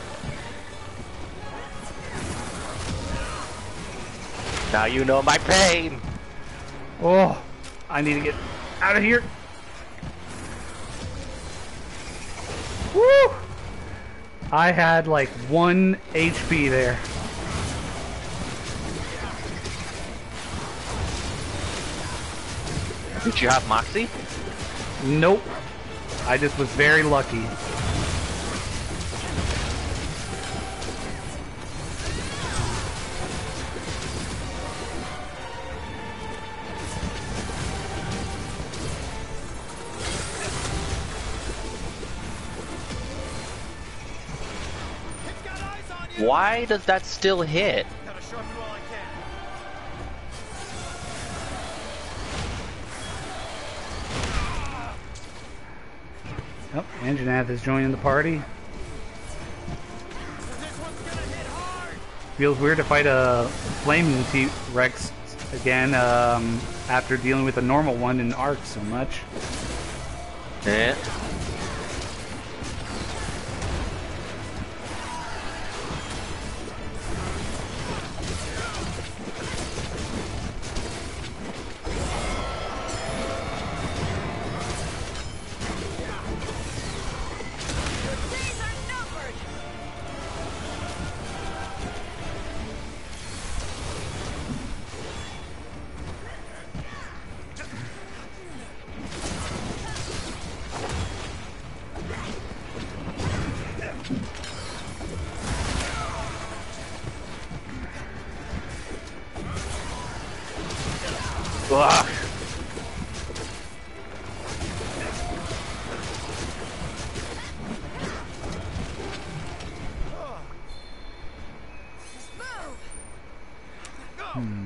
Now you know my pain. Oh, I need to get out of here. Woo! I had like one H P there. Did you have Moxie? Nope. I just was very lucky. It's got eyes on you. Why does that still hit? Gotta sharpen while I can. Oh, Anjanath is joining the party. This one's gonna hit hard. Feels weird to fight a flaming T-Rex again um, after dealing with a normal one in Arc so much. Eh. Days are numbered. Ugh. Hmm.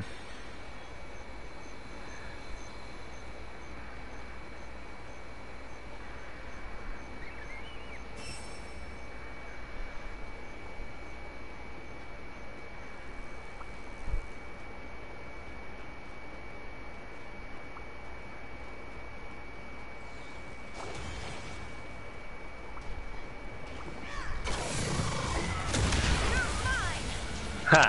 Ha.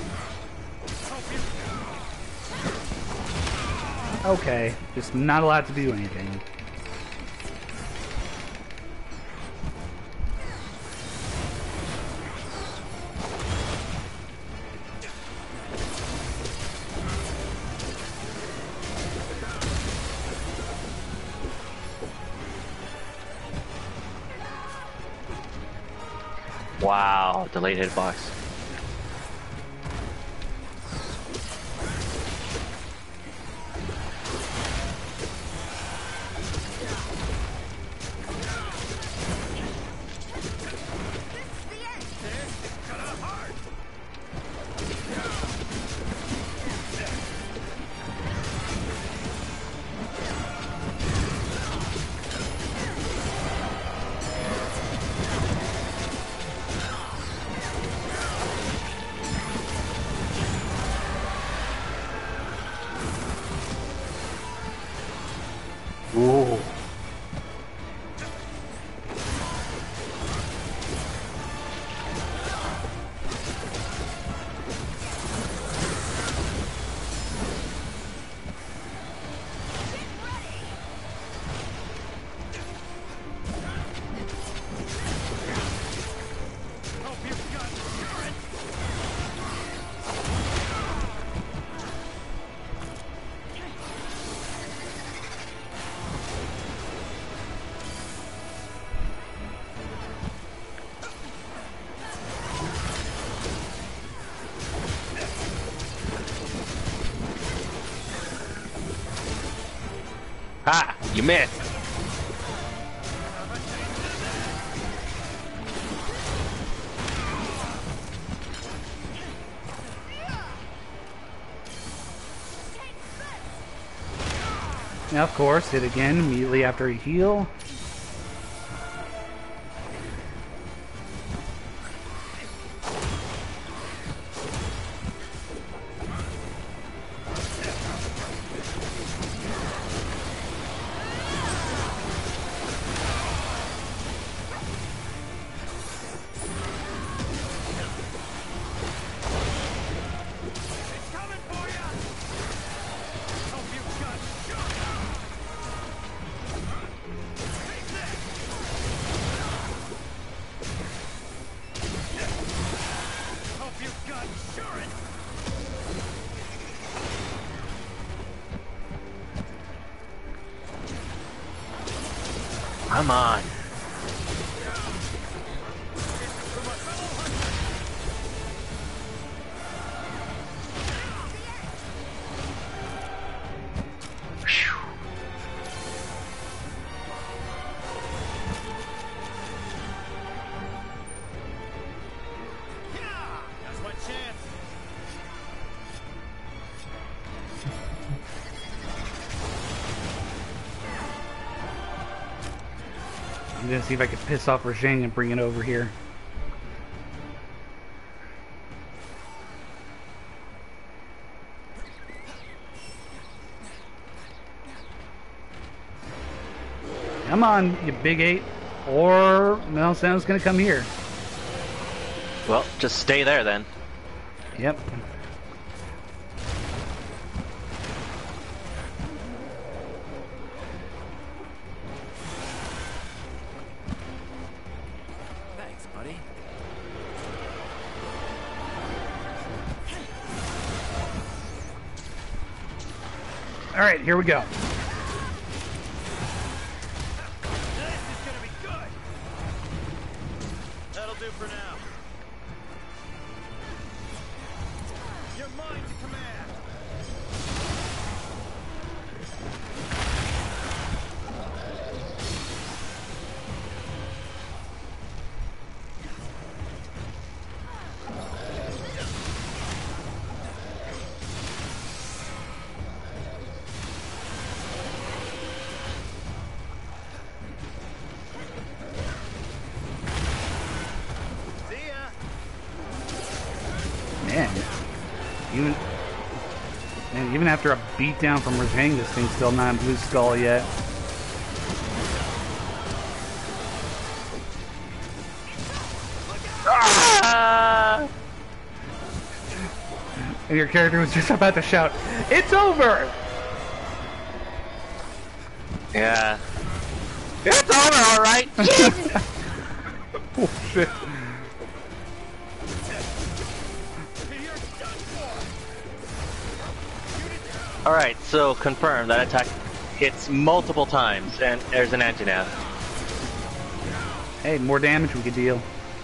Okay, just not allowed to do anything. Wow, delayed hitbox. Ha! You missed! Now, of course, hit again immediately after a heal. It's coming for you! Hope you got shot! Take this! Hope you got insurance! Come on. From a fellow hunter! Phew. Yeah! That's my chance! I'm gonna see if I can piss off Rajang and bring it over here. Come on, you big eight. Or Melsound's gonna come here. Well, just stay there then. Yep. Thanks, buddy. Alright, here we go. This is gonna be good! That'll do for now. Your mind to command! See ya! Man. Even man, even after a beatdown from Rajang, this thing's still not in Blue Skull yet. Ah! And your character was just about to shout, "It's over!" Yeah. It's over, alright! Oh shit. You're done for! Alright, so confirm that attack hits multiple times, and there's an anti-nav. Hey, more damage we could deal.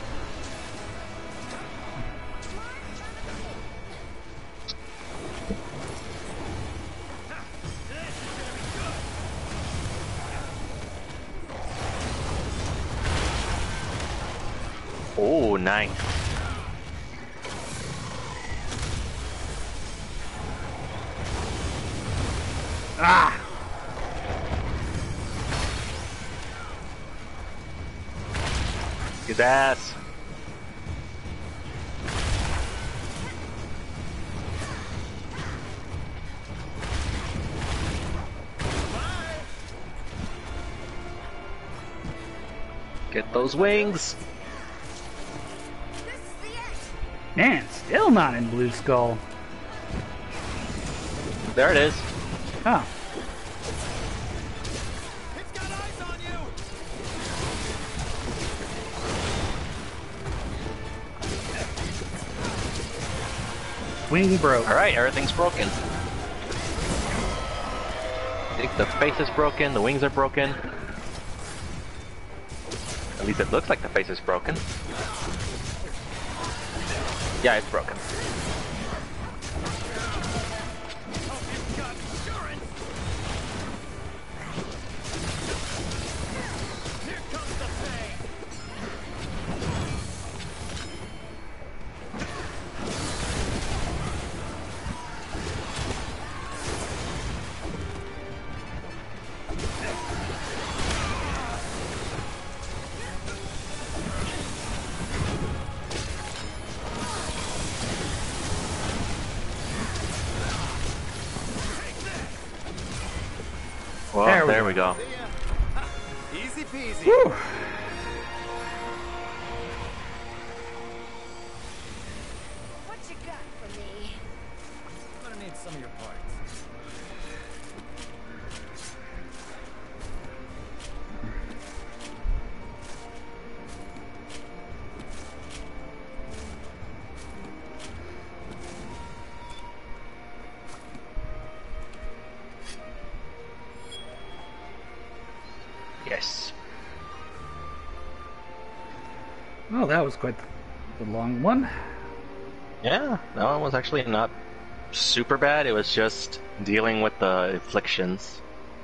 Oh, nice. Ah! His ass. Get those wings. This is the end. Man, still not in Blue Skull. There it is. Oh. It's got eyes on you! Wing broke. Alright, everything's broken. I think the face is broken, the wings are broken. At least it looks like the face is broken. Yeah, it's broken. Hope you've got insurance! There we go. See ya. Ha, easy peasy. Whew. What you got for me? I'm gonna need some of your parts. Yes. Well, that was quite the long one. Yeah, that one was actually not super bad. It was just dealing with the afflictions.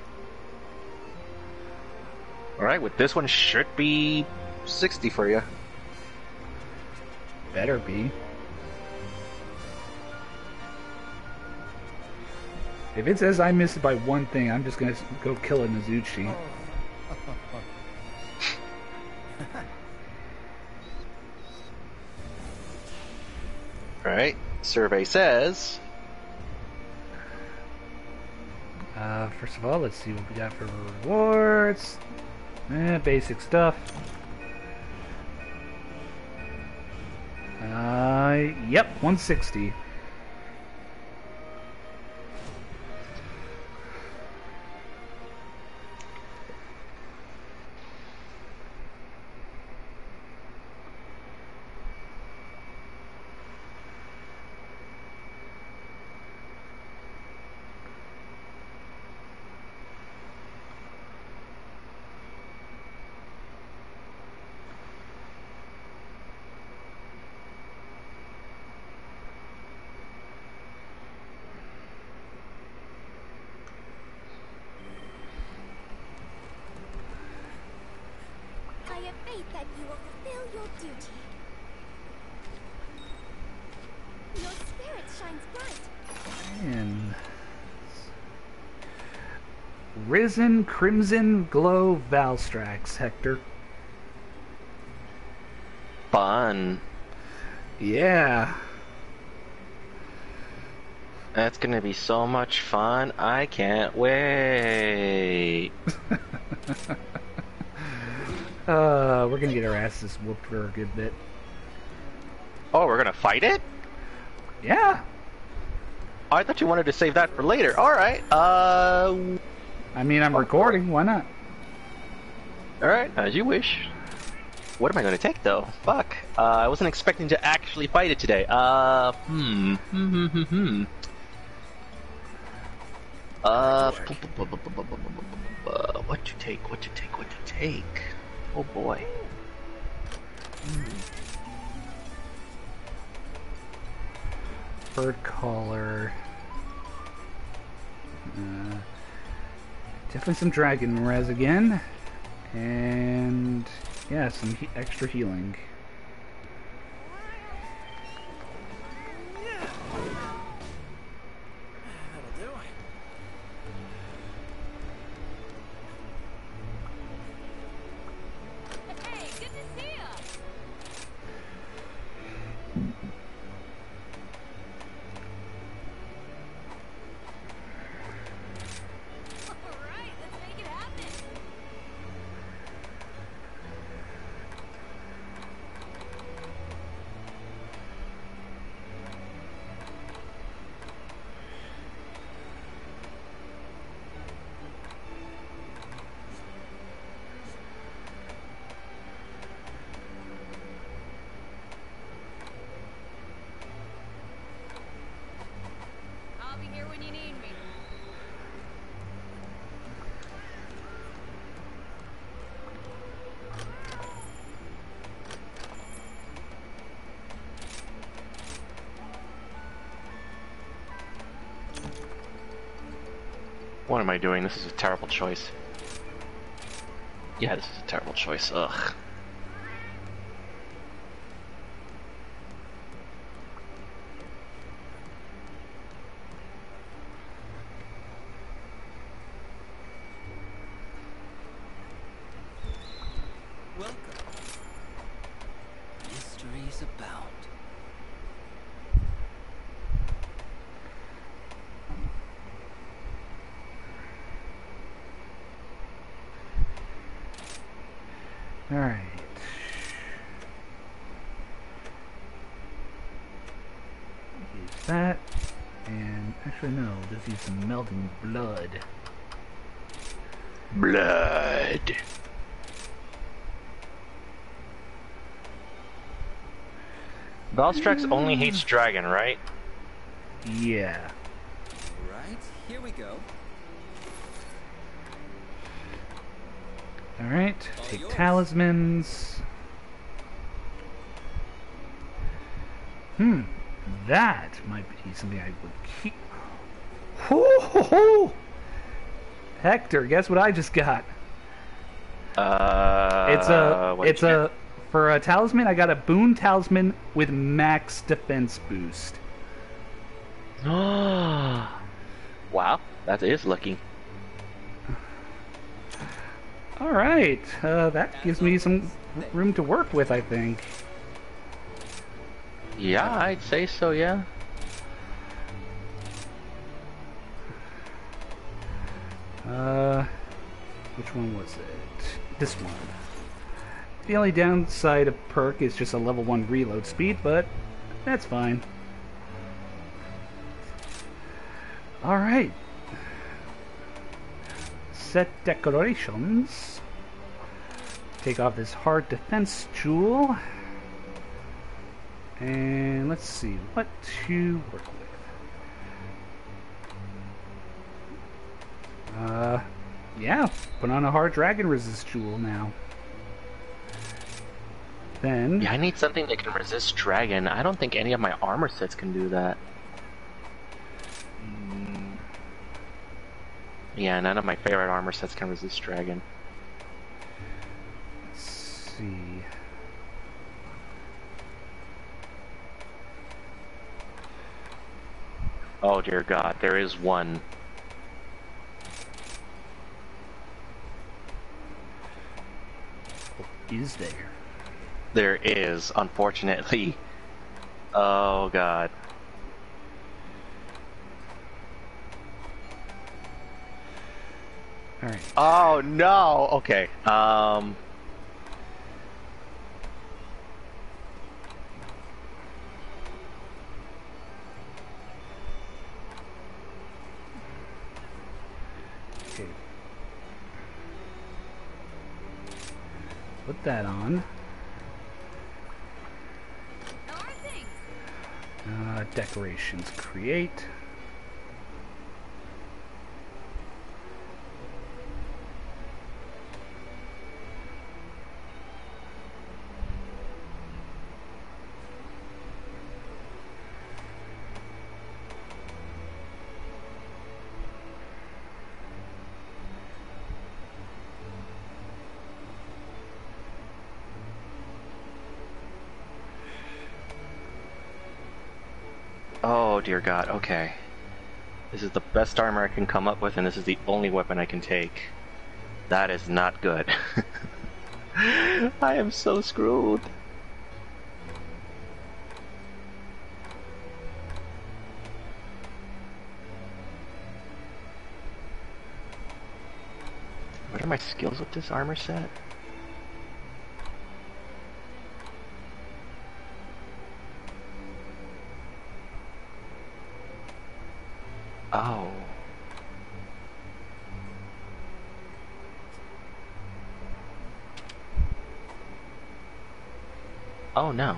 Alright, with this one should be sixty for you. Better be. If it says I missed it by one thing, I'm just gonna s- go kill a Mizuchi. Alright, survey says... Uh, first of all, let's see what we got for rewards. Eh, basic stuff. Uh, yep, one sixty. I have faith that you will fulfill your duty. Your spirit shines bright. And Risen Crimson Glow Valstrax, Hector. Fun. Yeah. That's gonna be so much fun. I can't wait. Uh, we're gonna get our asses whooped for a good bit. Oh, we're gonna fight it? Yeah. Oh, I thought you wanted to save that for later. Alright, uh... I mean, I'm recording. Why not? Alright, as you wish. What am I gonna take, though? Fuck. Uh, I wasn't expecting to actually fight it today. Uh, hmm. Hmm, hmm, hmm, hmm. Uh, uh, what to take, what to take, what to take? Oh boy. Bird collar. Uh, definitely some dragon res again, and yeah, some he extra healing. That'll do. Hey, good to see ya. All right, let's make it happen. I'll be here when you need me. What am I doing? This is a terrible choice. Yeah, this is a terrible choice. Ugh. Welcome. Mysteries abound. Alright. Use that. And actually no, just use some melting blood. Blood. Valstrax only hates dragon, right? Yeah. Right, here we go. Alright, All take yours. talismans. Hmm, that might be something I would keep. Hoo, hoo, hoo. Hector, guess what I just got? Uh, It's a, what did it's you a, for a talisman, I got a boon talisman with max defense boost. get? Wow, that is lucky. Alright, uh, that gives me some room to work with, I think. Yeah, I'd say so, yeah. Uh, which one was it? This one. The only downside of perk is just a level one reload speed, but that's fine. Alright. Set decorations. Take off this hard defense jewel. And let's see what to work with. Uh, yeah, put on a hard dragon resist jewel now. Then, Yeah, I need something that can resist dragon. I don't think any of my armor sets can do that. Mm. Yeah, none of my favorite armor sets can resist dragon. let's see. Oh dear God, there is one. Is there? There is, unfortunately. Oh God. Alright. Oh no. Okay. Um. Okay. Put that on. How are things? Uh, decorations create. Oh dear God. Okay. This is the best armor I can come up with, and this is the only weapon I can take. That is not good. I am so screwed. What are my skills with this armor set? Oh. Oh no.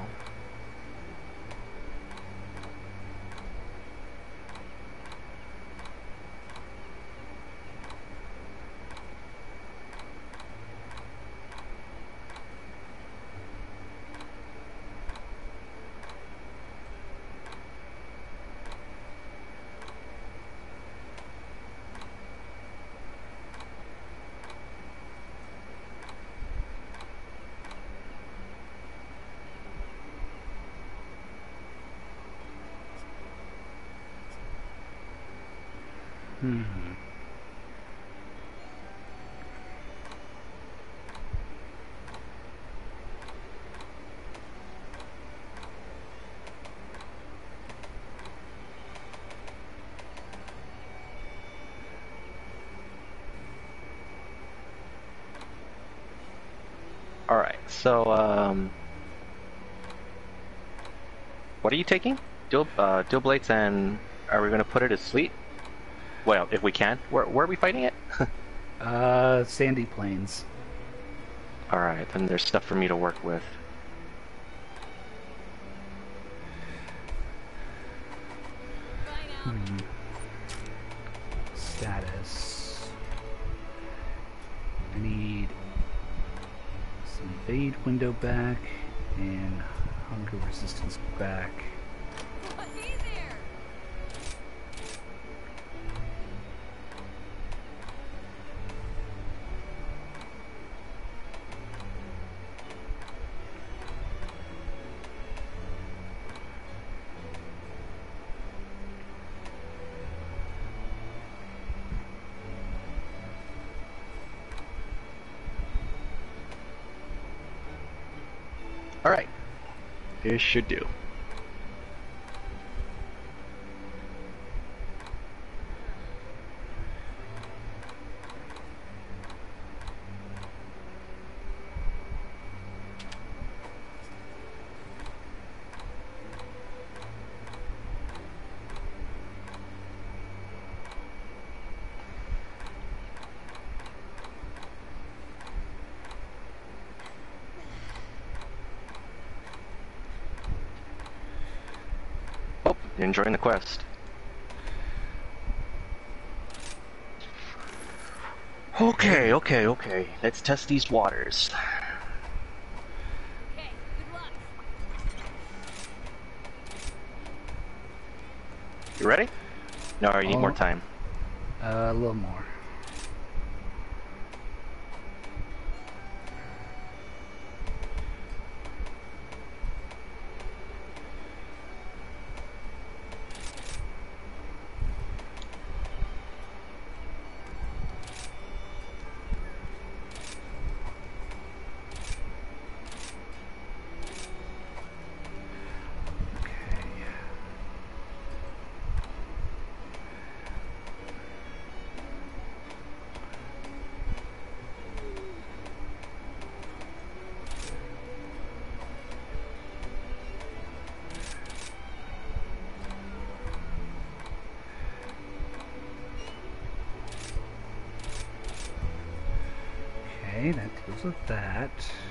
Hmm. Alright. So, um, what are you taking? Dual, uh, dual blades, and are we gonna put it to sleep? Well, if we can. Where, where are we fighting it? Uh, Sandy Plains. All right, then there's stuff for me to work with. Hmm. Status. I need some evade window back and hunger resistance back. Hey there! All right, this should do. Oh, you're enjoying the quest. Okay, okay, okay. Let's test these waters. Okay, good luck. You ready? No, you need Oh. more time. Uh, a little more. Okay, that deals with that.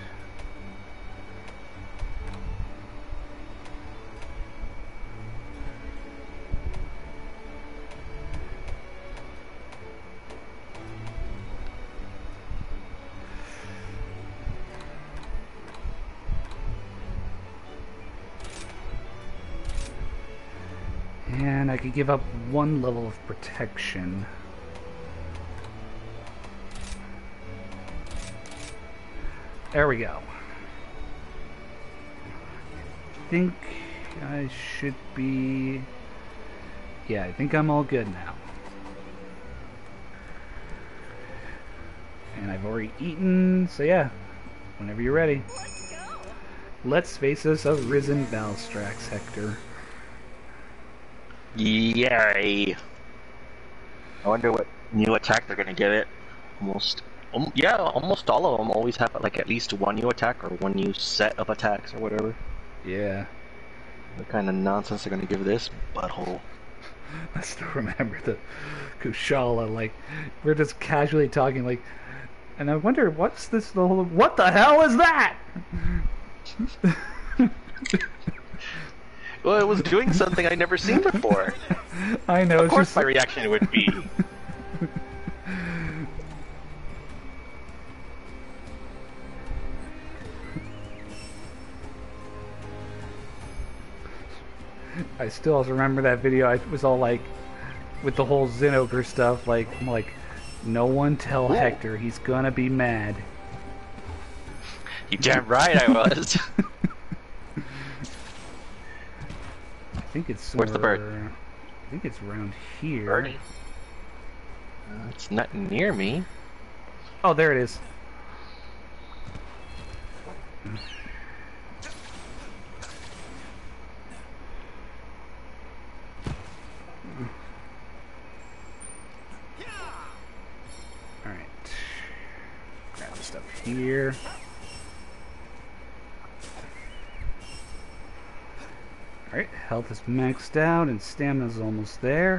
And I could give up one level of protection. There we go. I think I should be... Yeah, I think I'm all good now. And I've already eaten, so yeah. Whenever you're ready. Let's go! Let's face us of Risen Valstrax, Hector. Yay! I wonder what new attack they're gonna give it. Almost, um, yeah, almost all of them always have like at least one new attack or one new set of attacks or whatever. Yeah. What kind of nonsense they're gonna give this butthole? I still remember the Kushala, like, we're just casually talking, like, and I wonder, what's this, the whole, what the hell is that? Well, it was doing something I'd never seen before. I know, Of it's course just, my reaction would be... I still also remember that video. I was all like, with the whole Zinogre stuff, like, I'm like, no one tell Ooh. Hector, he's gonna be mad. You damn right I was. I think it's Where's the bird? somewhere- I think it's around here. Birdie. Uh, it's not near me. Oh, there it is. Alright. Grab the stuff here. Alright, health is maxed out and stamina's almost there.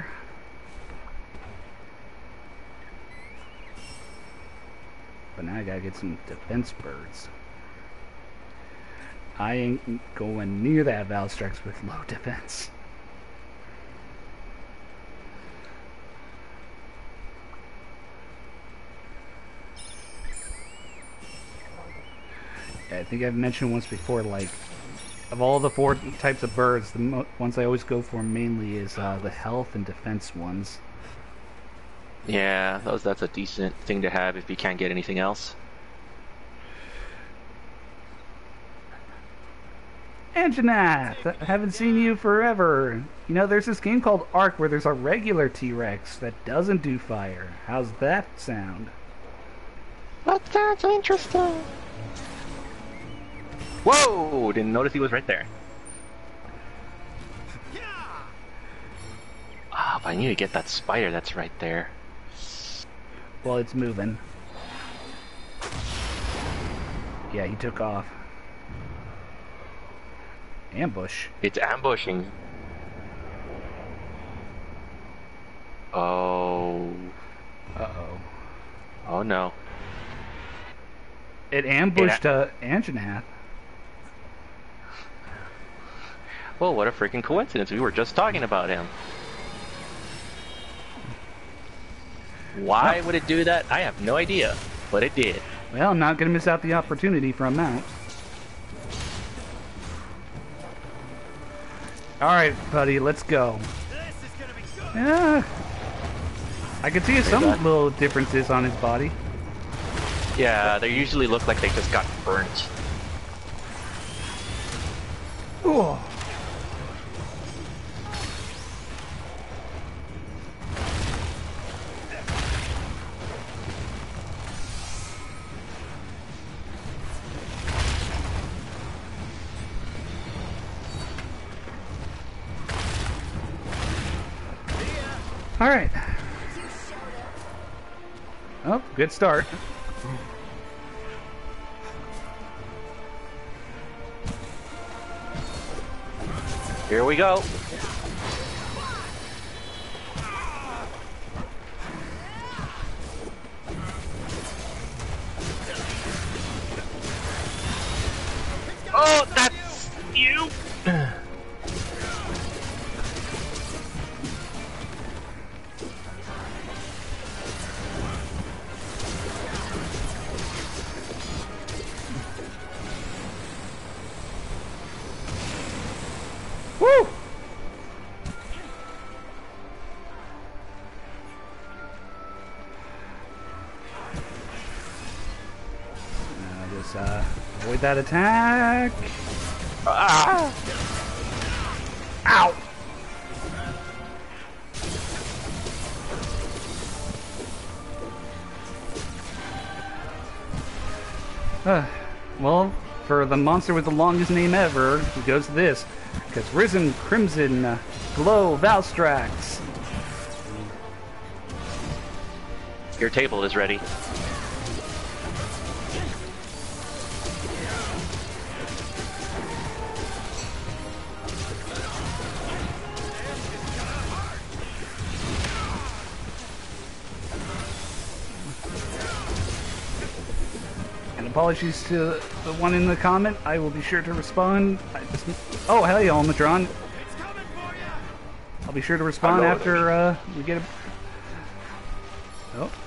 But now I gotta get some defense birds. I ain't going near that Valstrax with low defense. I think I've mentioned once before, like, of all the four types of birds, the mo ones I always go for mainly is uh, the health and defense ones. Yeah, those, that's a decent thing to have if you can't get anything else. Anjanath, I haven't seen you forever. You know, there's this game called Ark where there's a regular T-Rex that doesn't do fire. How's that sound? That sounds interesting. Whoa! Didn't notice he was right there. Ah, but I need to get that spider that's right there. Well, it's moving. Yeah, he took off. Ambush. It's ambushing. Oh. Uh-oh. Oh no. It ambushed It uh, Anjanath. Well, what a freaking coincidence. We were just talking about him. Why would it do that? I have no idea, but it did. Well, I'm not going to miss out the opportunity for a mount. Alright, buddy, let's go. This is gonna be good. Yeah. I can see some that. little differences on his body. Yeah, they usually look like they just got burnt. Ooh. All right. Oh, good start. Here we go. Oh, that's you. Woo! Now just uh, avoid that attack. Ah. Ow! Uh, well, for the monster with the longest name ever, it goes to this. Because Risen Crimson uh, Glow Valstrax. Your table is ready. And apologies to the one in the comment. I will be sure to respond. I just, oh, hell yeah, Almatron. It's coming for you. I'll be sure to respond Hello. after uh, we get a... Oh.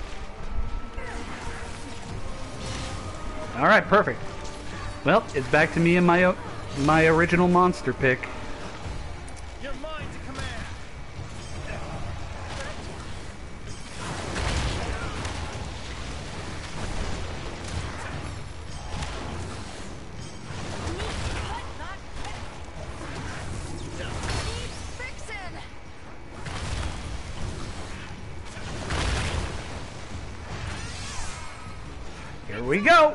Alright, perfect. Well, it's back to me and my, o my original monster pick. You're mine to command. Here we go!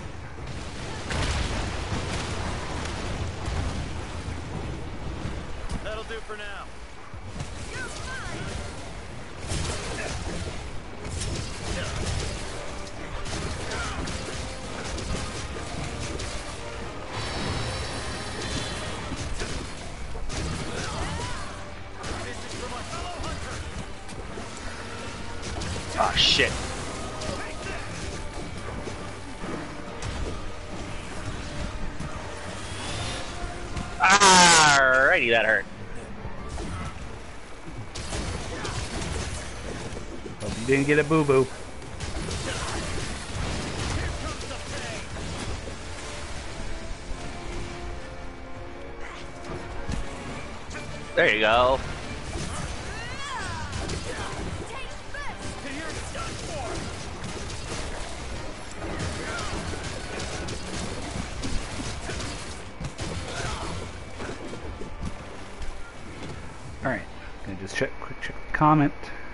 That'll do for now. Oh shit. Alrighty, that hurt. Hope you didn't get a boo-boo. There you go. Alright, gonna just check, quick check the comment.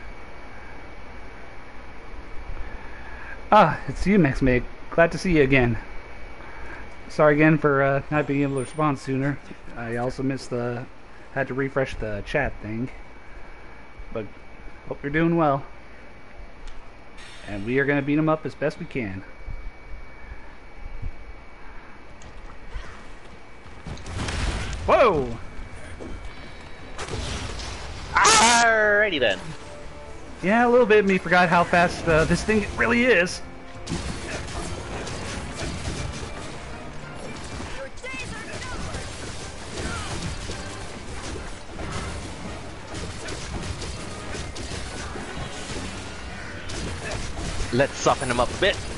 Ah, it's you, MaxMig. Glad to see you again. Sorry again for uh, not being able to respond sooner. I also missed the... had to refresh the chat thing. But, hope you're doing well. And we are gonna beat them up as best we can. Whoa! Alrighty then. Yeah, a little bit of me forgot how fast uh, this thing really is. Let's soften him up a bit.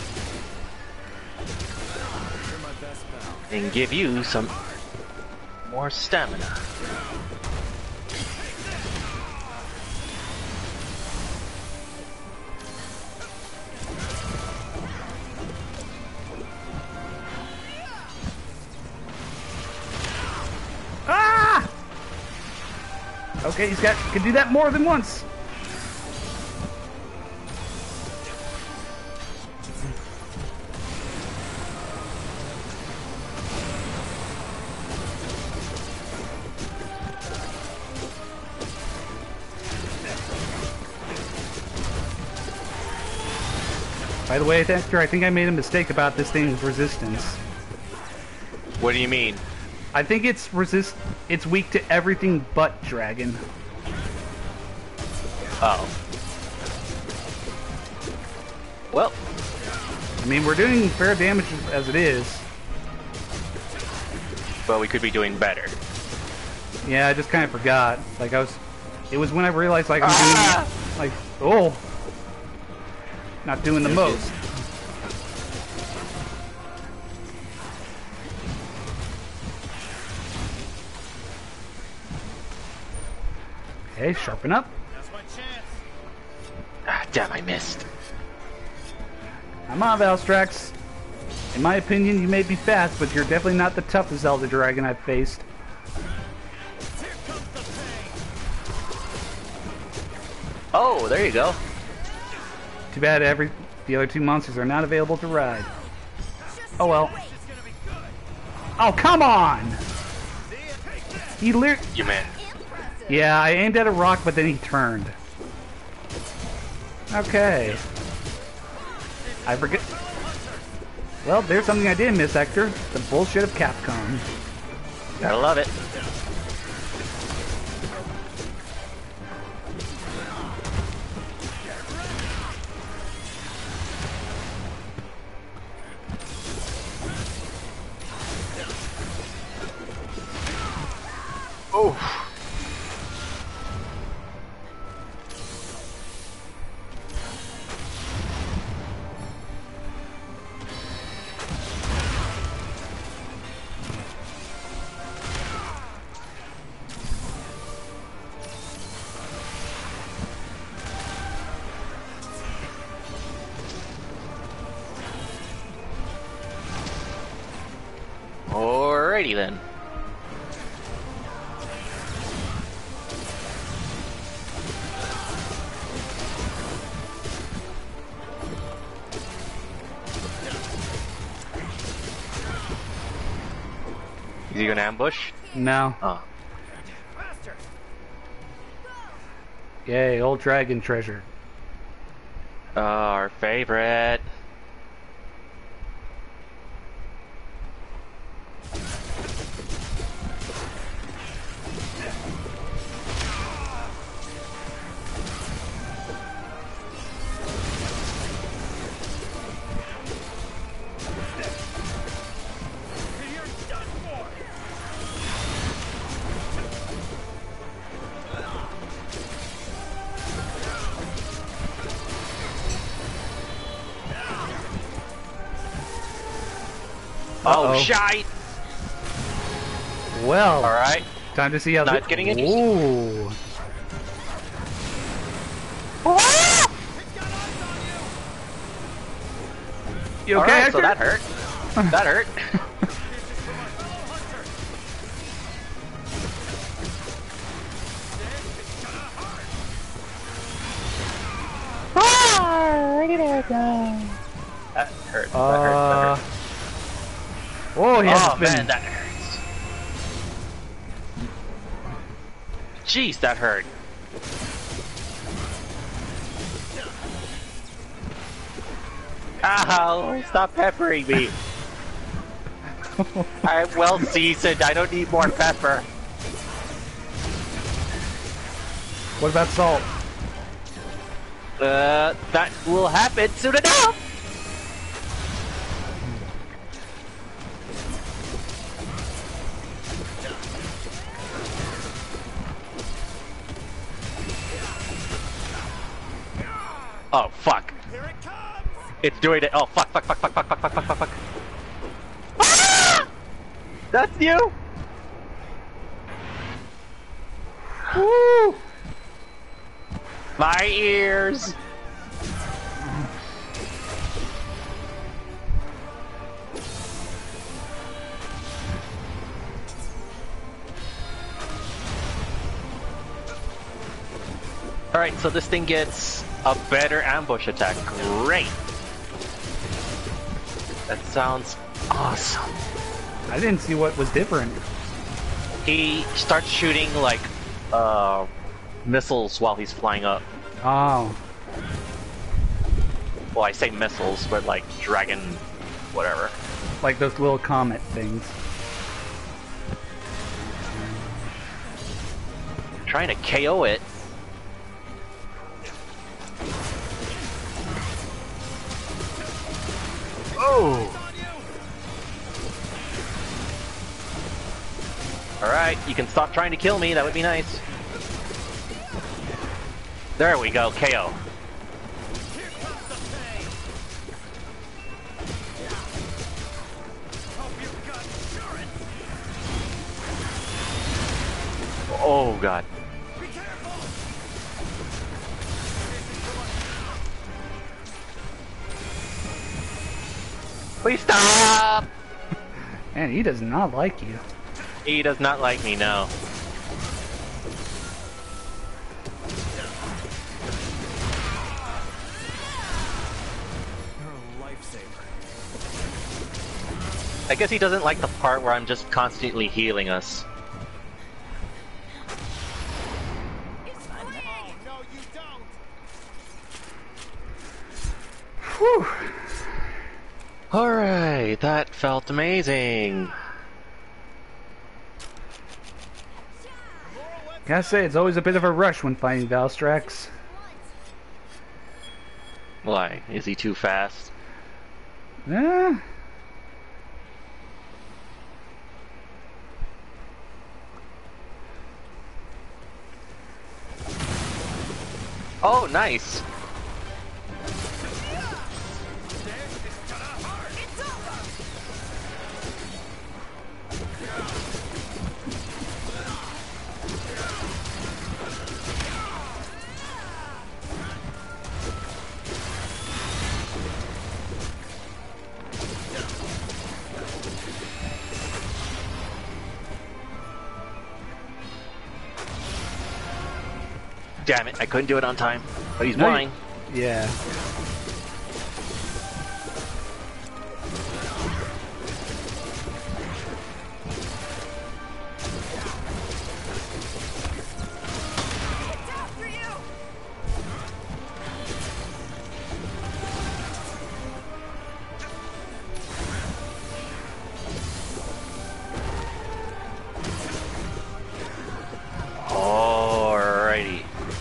And give you some more stamina. Ah! Okay, he's got can do that more than once. By the way, Dexter, I think I made a mistake about this thing's resistance. What do you mean? I think it's resist. It's weak to everything but dragon. Oh. Well. I mean, we're doing fair damage as it is. But we could be doing better. Yeah, I just kind of forgot. Like I was. It was when I realized like I'm Ah! doing like oh, not doing the most. Okay, sharpen up. That's my chance. Ah, damn, I missed. I'm on, Valstrax. In my opinion, you may be fast, but you're definitely not the toughest Elder Dragon I've faced. Here comes the pain. Oh, there you go. Too bad every the other two monsters are not available to ride. Oh well. It's gonna be good. Oh come on! See ya. Take that. He lit. You man. Yeah, I aimed at a rock, but then he turned. Okay. I forget. Well, there's something I did miss, Hector. The bullshit of Capcom. Gotta love it. Oh. Alrighty then. Is he gonna ambush? No. Oh. Faster. Yay, old dragon treasure. Our favorite. Oh, Uh-oh. shite! Well, Alright. time to see how. Now thi- it's getting interesting. Ooh. You okay, Alright, so Hector? that hurt. That hurt. That hurt. That hurt. That Uh. hurt. Oh, he has Oh a spin. man, that hurts. Jeez, that hurt. Ow! Stop peppering me. I'm well seasoned. I don't need more pepper. What about salt? Uh, that will happen soon enough. Oh fuck! Here it comes! It's doing it. Oh fuck! Fuck! Fuck! Fuck! Fuck! Fuck! Fuck! Fuck! Fuck! Fuck! Ah! That's you. Woo! My ears. Alright, so this thing gets a better ambush attack. Great! That sounds awesome. I didn't see what was different. He starts shooting like uh, missiles while he's flying up. Oh. Well, I say missiles, but like dragon, whatever. Like those little comet things. Trying to K O it. Oh! Alright, you can stop trying to kill me, that would be nice. There we go, K O. Here comes the pain! Hope you've got insurance! Oh god. Be careful! Please stop! Man, he does not like you. He does not like me, no. You're a lifesaver. I guess he doesn't like the part where I'm just constantly healing us. It's free! Oh, no, you don't! Whew. Alright, that felt amazing. Gotta say, it's always a bit of a rush when fighting Valstrax. Why? Is he too fast? Eh? Oh, nice! Damn it, I couldn't do it on time. But he's No, you- blind. Yeah. It's after you! Alrighty.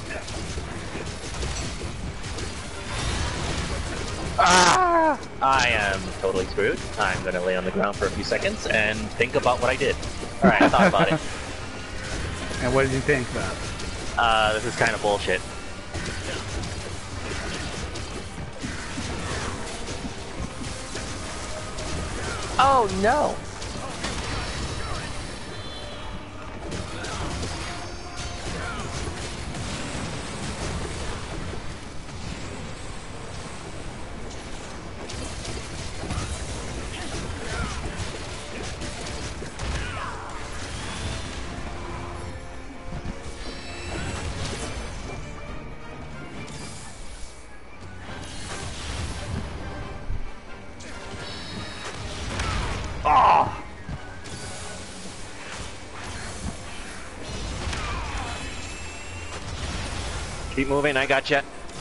Ah! I am totally screwed. I'm gonna lay on the ground for a few seconds and think about what I did. Alright, I thought about it. And what did you think about it? Uh, this is kind of bullshit. Oh no! Oh! Keep moving, I gotcha.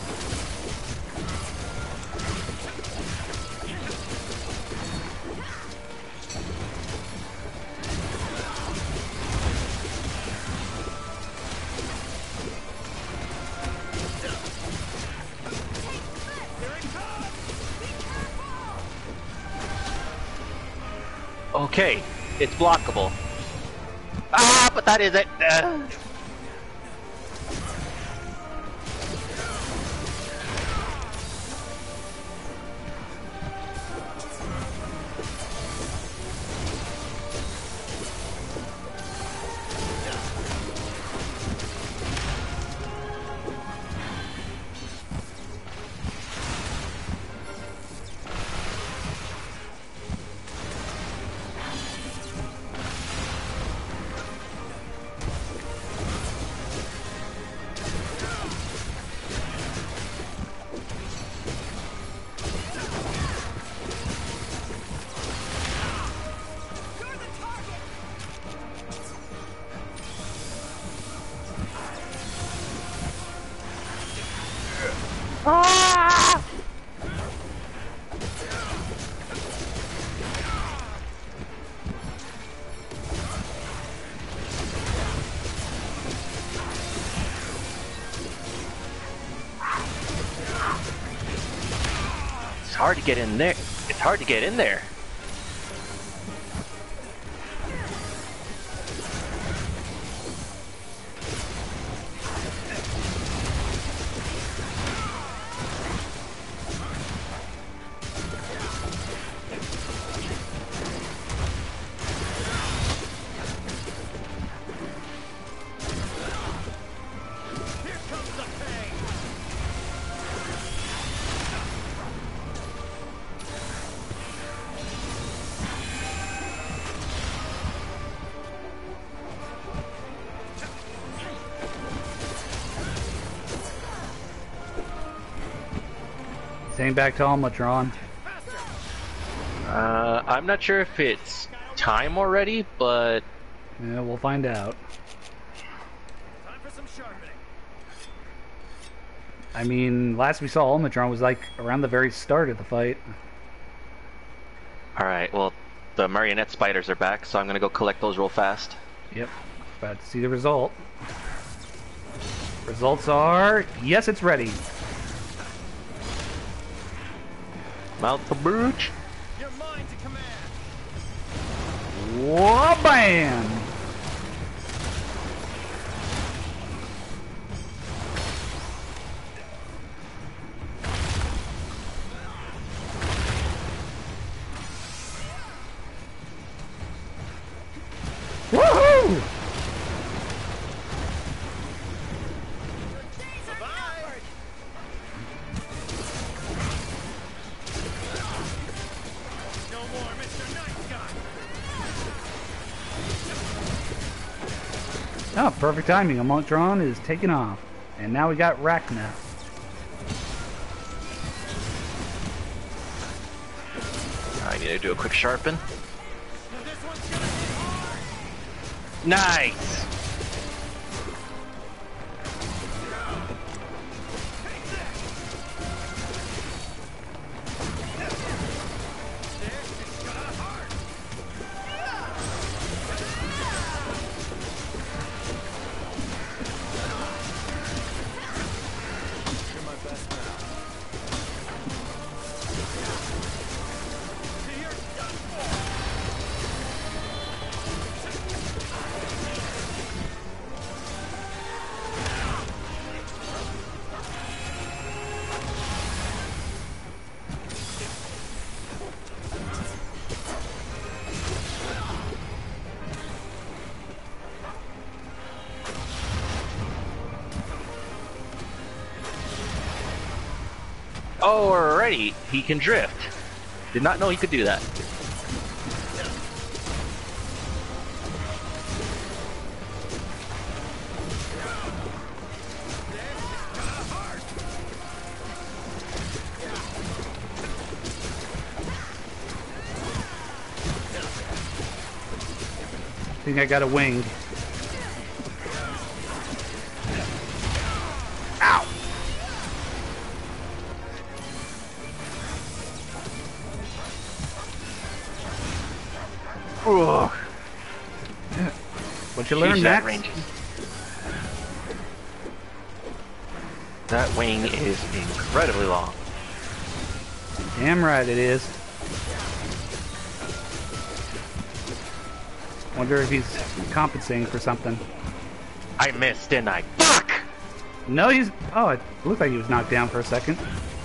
Okay, it's blockable. Ah, but that is it. Uh. Ah! It's hard to get in there. It's hard to get in there. Same back to Almatron. Uh, I'm not sure if it's time already, but Yeah, we'll find out. Time for some sharpening. I mean, last we saw Almatron was like around the very start of the fight. alright, well, the marionette spiders are back, so I'm gonna go collect those real fast. Yep. About to see the result. Results are... Yes, it's ready. Mount the bridge. Your mind to command. Wha-bam! Woohoo! No more Mister Nice Guy. Oh, perfect timing. Almatron is taking off. And now we got Rachna. I need to do a quick sharpen. This one's gonna hit hard. Nice! This is gonna hurt. You're my best man. See, you're done for. Alrighty, he can drift. Did not know he could do that. I think I got a wing. Ow! Ugh. What you learn, Jeez, that Max? range. That wing is incredibly long. Damn right it is. Wonder if he's compensating for something. I missed, didn't I? Fuck! No, he's... Oh, it looked like he was knocked down for a second.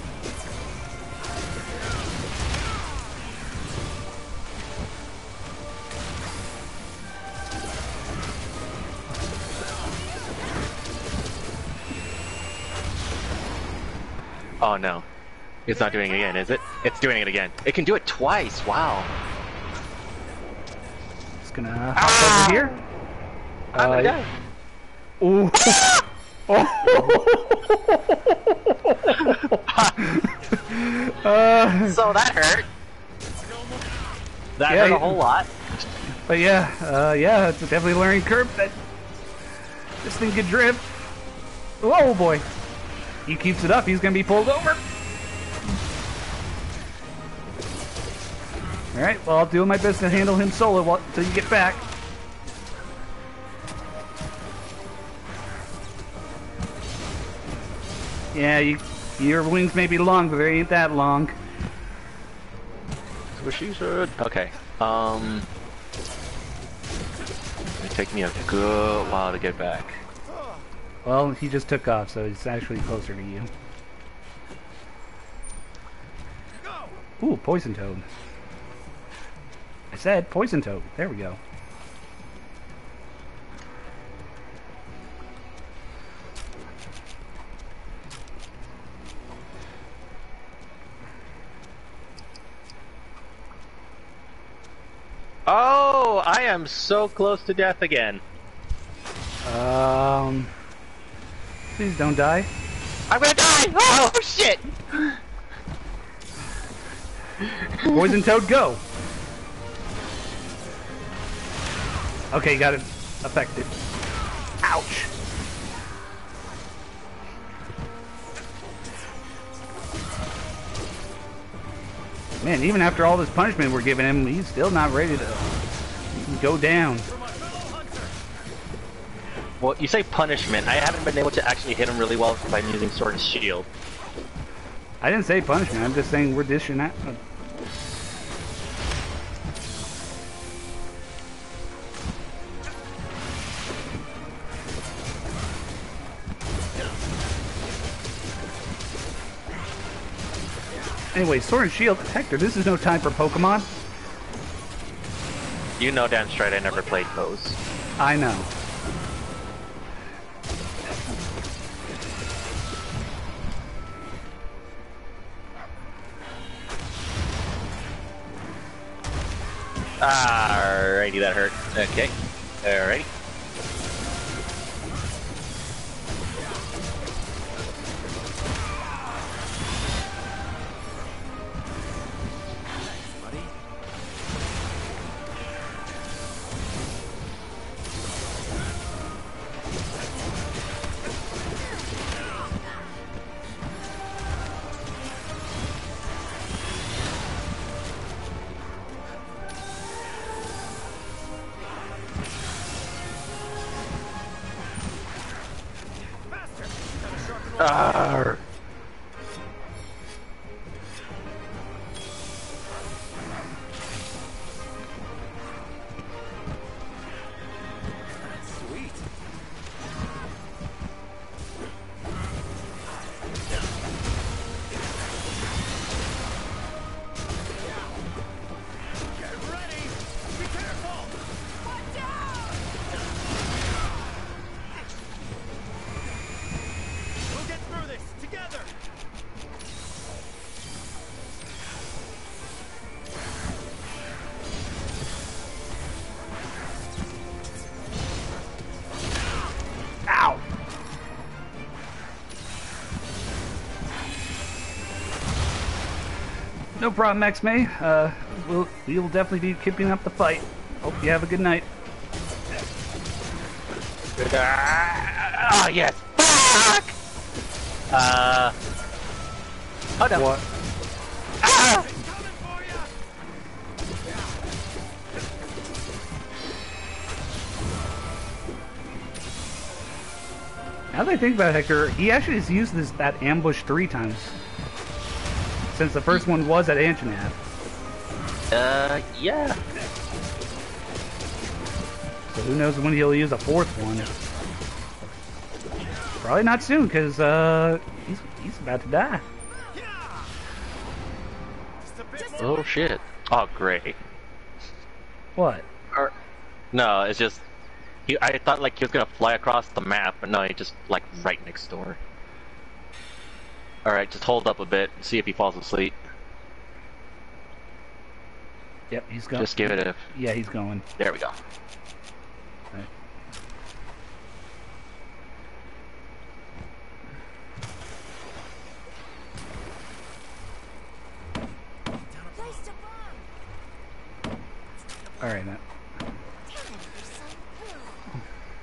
Oh no. It's not doing it again, is it? It's doing it again. It can do it twice, wow. Just gonna hop over here. I'm gonna Uh, die. Ooh. uh, So that hurt. That Yeah, hurt you- a whole lot. but yeah, uh, yeah, it's definitely a learning curve that this thing could drift. Oh boy. He keeps it up, he's gonna be pulled over. Alright, well, I'll do my best to handle him solo while, until you get back. Yeah, you, your wings may be long, but they ain't that long. That's what she said. Okay. Um. It'll take me a good while to get back. Well, he just took off, so he's actually closer to you. Ooh, poison toad. I said poison toad. There we go. Oh, I am so close to death again. Um, please don't die. I'm gonna die! Oh shit! Poison toad, go! Okay, got it affected. Ouch! Man, even after all this punishment we're giving him, he's still not ready to go down. Well, you say punishment. I haven't been able to actually hit him really well by using sword and shield. I didn't say punishment, I'm just saying we're dishing out. Anyway, Sword and Shield, Hector, this is no time for Pokemon. You know damn straight I never played those. I know. Alrighty, that hurt. Okay. Alrighty. Arr. Sweet. Get ready! Be careful! Watch out! We'll get through this No problem, Max May. Uh, we'll, we will definitely be keeping up the fight. Hope you have a good night. Ah, oh, yes. Fuck! Uh. Oh no. What? Ah! Now that I think about it, Hector, he actually has used this that ambush three times. Since the first one was at Anjanath. Uh, yeah. So who knows when he'll use a fourth one. Probably not soon, because uh, he's, he's about to die. Oh shit. Oh great. What? Or, no, it's just he, I thought like he was gonna fly across the map, but no, he just like right next door. All right, just hold up a bit, see if he falls asleep. Yep, he's going. Just give it a. Yeah, he's going. There we go. Right. Place to bomb. All right, Matt. Damn, you're so cool.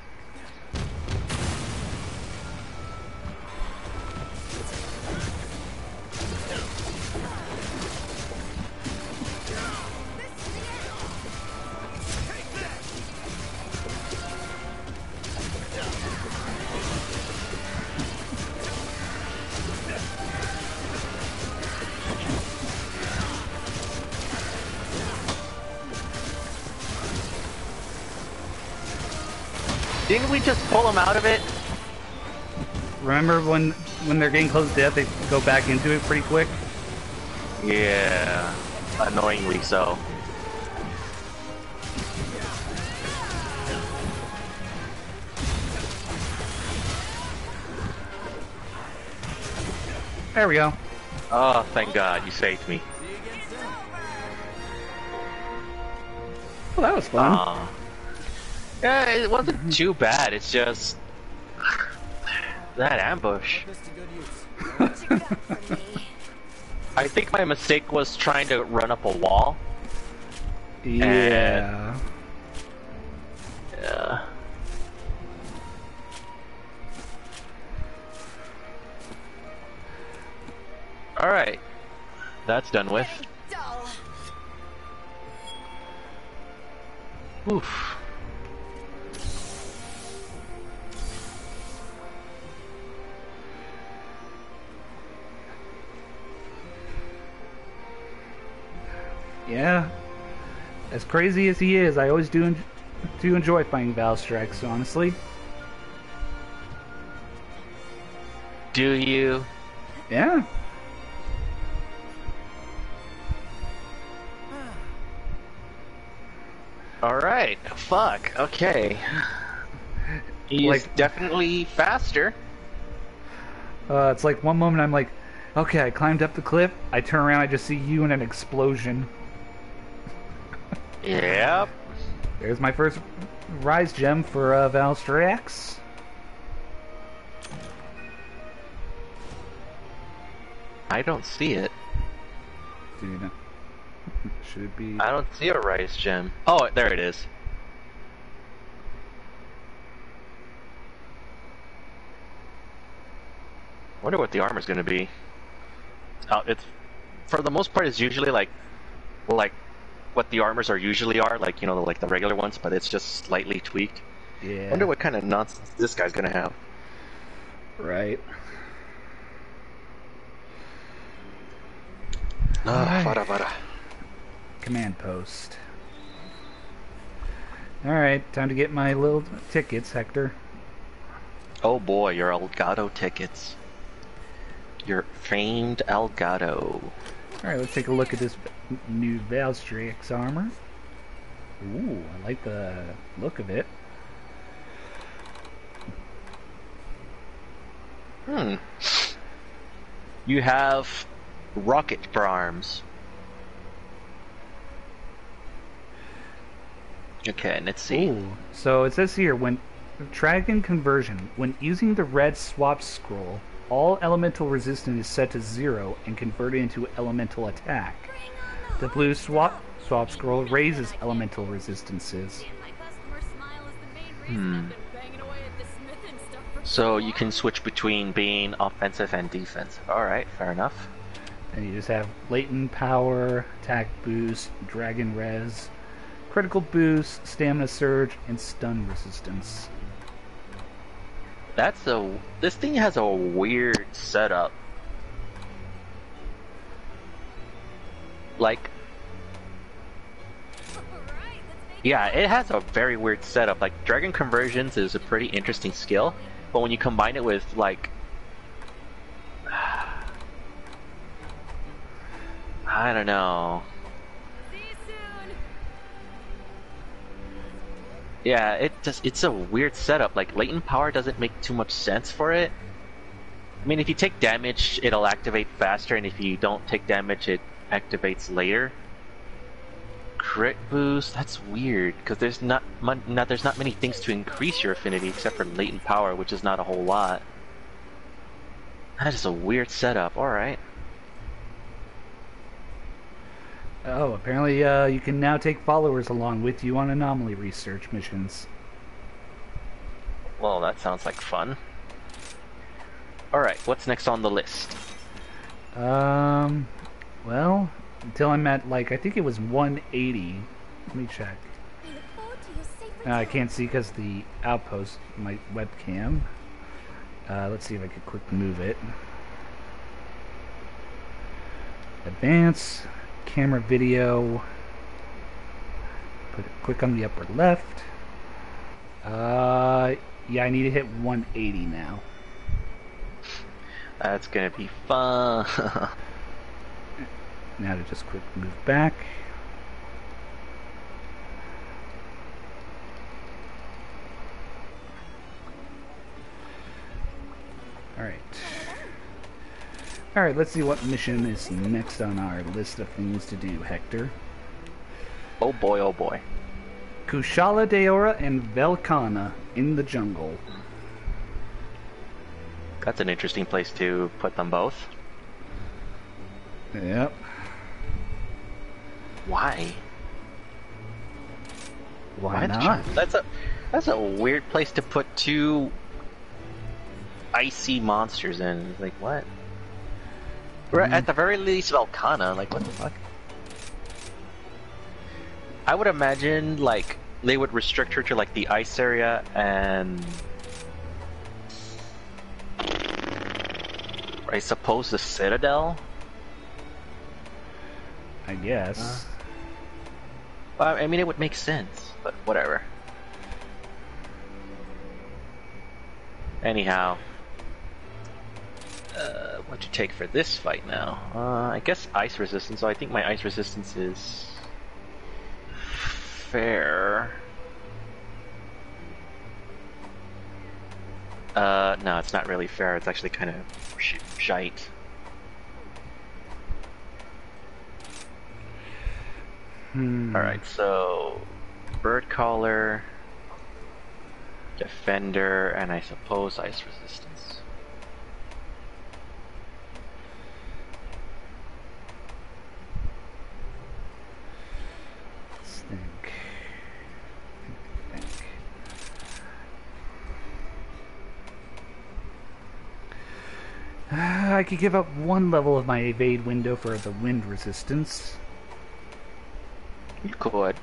Didn't we just pull him out of it? Remember when when they're getting close to death, they go back into it pretty quick? Yeah, annoyingly so. There we go. Oh, thank God, you saved me. Well, that was fun. Uh, yeah, it wasn't too bad. It's just that ambush. What you got for me? I think my mistake was trying to run up a wall. Yeah. Yeah. All right, that's done with. Hey, dull. Oof. Yeah. As crazy as he is, I always do en do enjoy fighting Valstrax, honestly. Do you? Yeah. All right. Fuck. Okay. He's Like- definitely faster. Uh, it's like one moment I'm like, okay, I climbed up the cliff, I turn around, I just see you in an explosion. Yep. There's my first Rise Gem for uh, Valstrax. I don't see it. Dude, should it be? I don't see a Rise Gem. Oh, there it is. Wonder what the armor's gonna be. Oh, it's for the most part. It's usually like, like what the armors are usually are, like you know, like the regular ones, but it's just slightly tweaked. Yeah. Wonder what kind of nonsense this guy's gonna have. Right. Ah, vada, vada. Command post. Alright, time to get my little tickets, Hector. Oh boy, your Elgato tickets. Your famed Elgato. Alright, let's take a look at this new Valstrax armor. Ooh, I like the look of it. Hmm. You have rocket for arms. Okay, let's see. Ooh. So it says here, when Dragon Conversion, when using the red swap scroll, All elemental resistance is set to zero and converted into elemental attack. The blue swap swap scroll raises elemental resistances. Hmm. So you can switch between being offensive and defensive. Alright, fair enough. And you just have latent power, attack boost, dragon res, critical boost, stamina surge, and stun resistance. That's a... This thing has a weird setup. Like... Yeah, it has a very weird setup. Like, Dragon Conversions is a pretty interesting skill, but when you combine it with, like... I don't know. See you soon. Yeah, it just it's a weird setup. Like, latent power doesn't make too much sense for it. I mean, if you take damage, it'll activate faster, and if you don't take damage, it activates later. Crit boost, that's weird, because there's not, not there's not many things to increase your affinity except for latent power, which is not a whole lot. That is a weird setup. Alright. Oh, apparently uh, you can now take followers along with you on anomaly research missions. Well, that sounds like fun. Alright, what's next on the list? Um, well, until I'm at, like, I think it was one eighty. Let me check. I look forward to your safe Uh, I return. can't see because the outpost, my webcam. Uh, let's see if I could quick move it. Advance, camera video. Put it quick on the upper left. Uh, yeah, I need to hit one eighty now. That's gonna be fun. Now to just quick move back. Alright. Alright, let's see what mission is next on our list of things to do, Hector. Oh boy, oh boy. Kushala Daora and Velkhana in the jungle. That's an interesting place to put them both. Yep. Why? Why, Why the not? jun- That's a that's a weird place to put two icy monsters in. Like, what? Or Mhm. at the very least, Velkhana. Like, what the fuck? I would imagine like they would restrict her to like the ice area and I suppose the Citadel. I guess. Well, I mean, it would make sense, but whatever. Anyhow, uh, what to take for this fight now? Uh, I guess ice resistance. So I think my ice resistance is fair. Uh, no, it's not really fair. It's actually kind of sh shite. Hmm. Alright, so bird collar, defender, and I suppose ice resistance. Let's think. Think, think. Uh, I could give up one level of my evade window for the wind resistance. You could.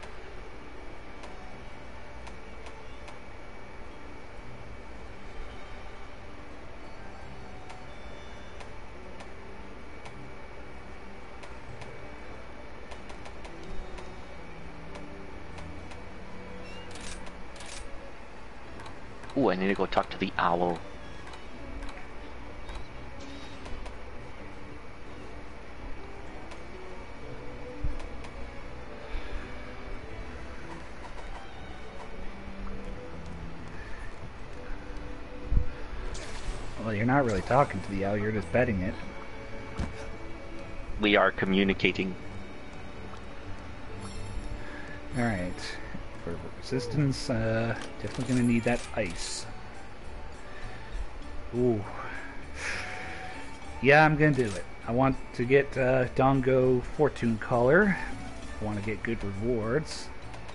Ooh, I need to go talk to the owl. Well, you're not really talking to the owl, you're just betting it. We are communicating. Alright. For resistance, uh, definitely gonna need that ice. Ooh. Yeah, I'm gonna do it. I want to get uh, Dongo Fortune Caller. I want to get good rewards.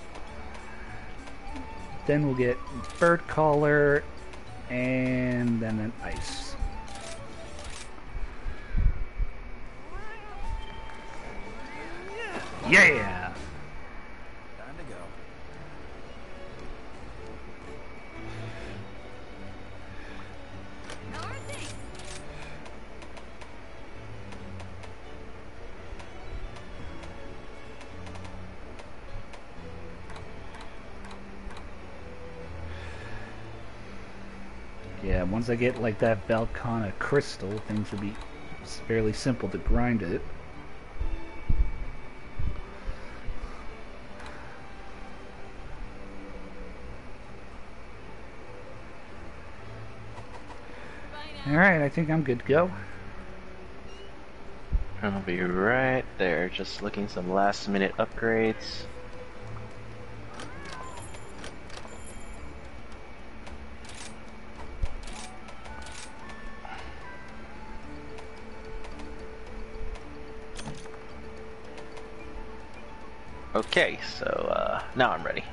Then we'll get Bird Caller, and then an Ice. Yeah! Time to go. Yeah, once I get like that Velkhana crystal, things will be fairly simple to grind it. Alright, I think I'm good to go. I'll be right there, just looking some last minute upgrades. Okay, so uh, now I'm ready.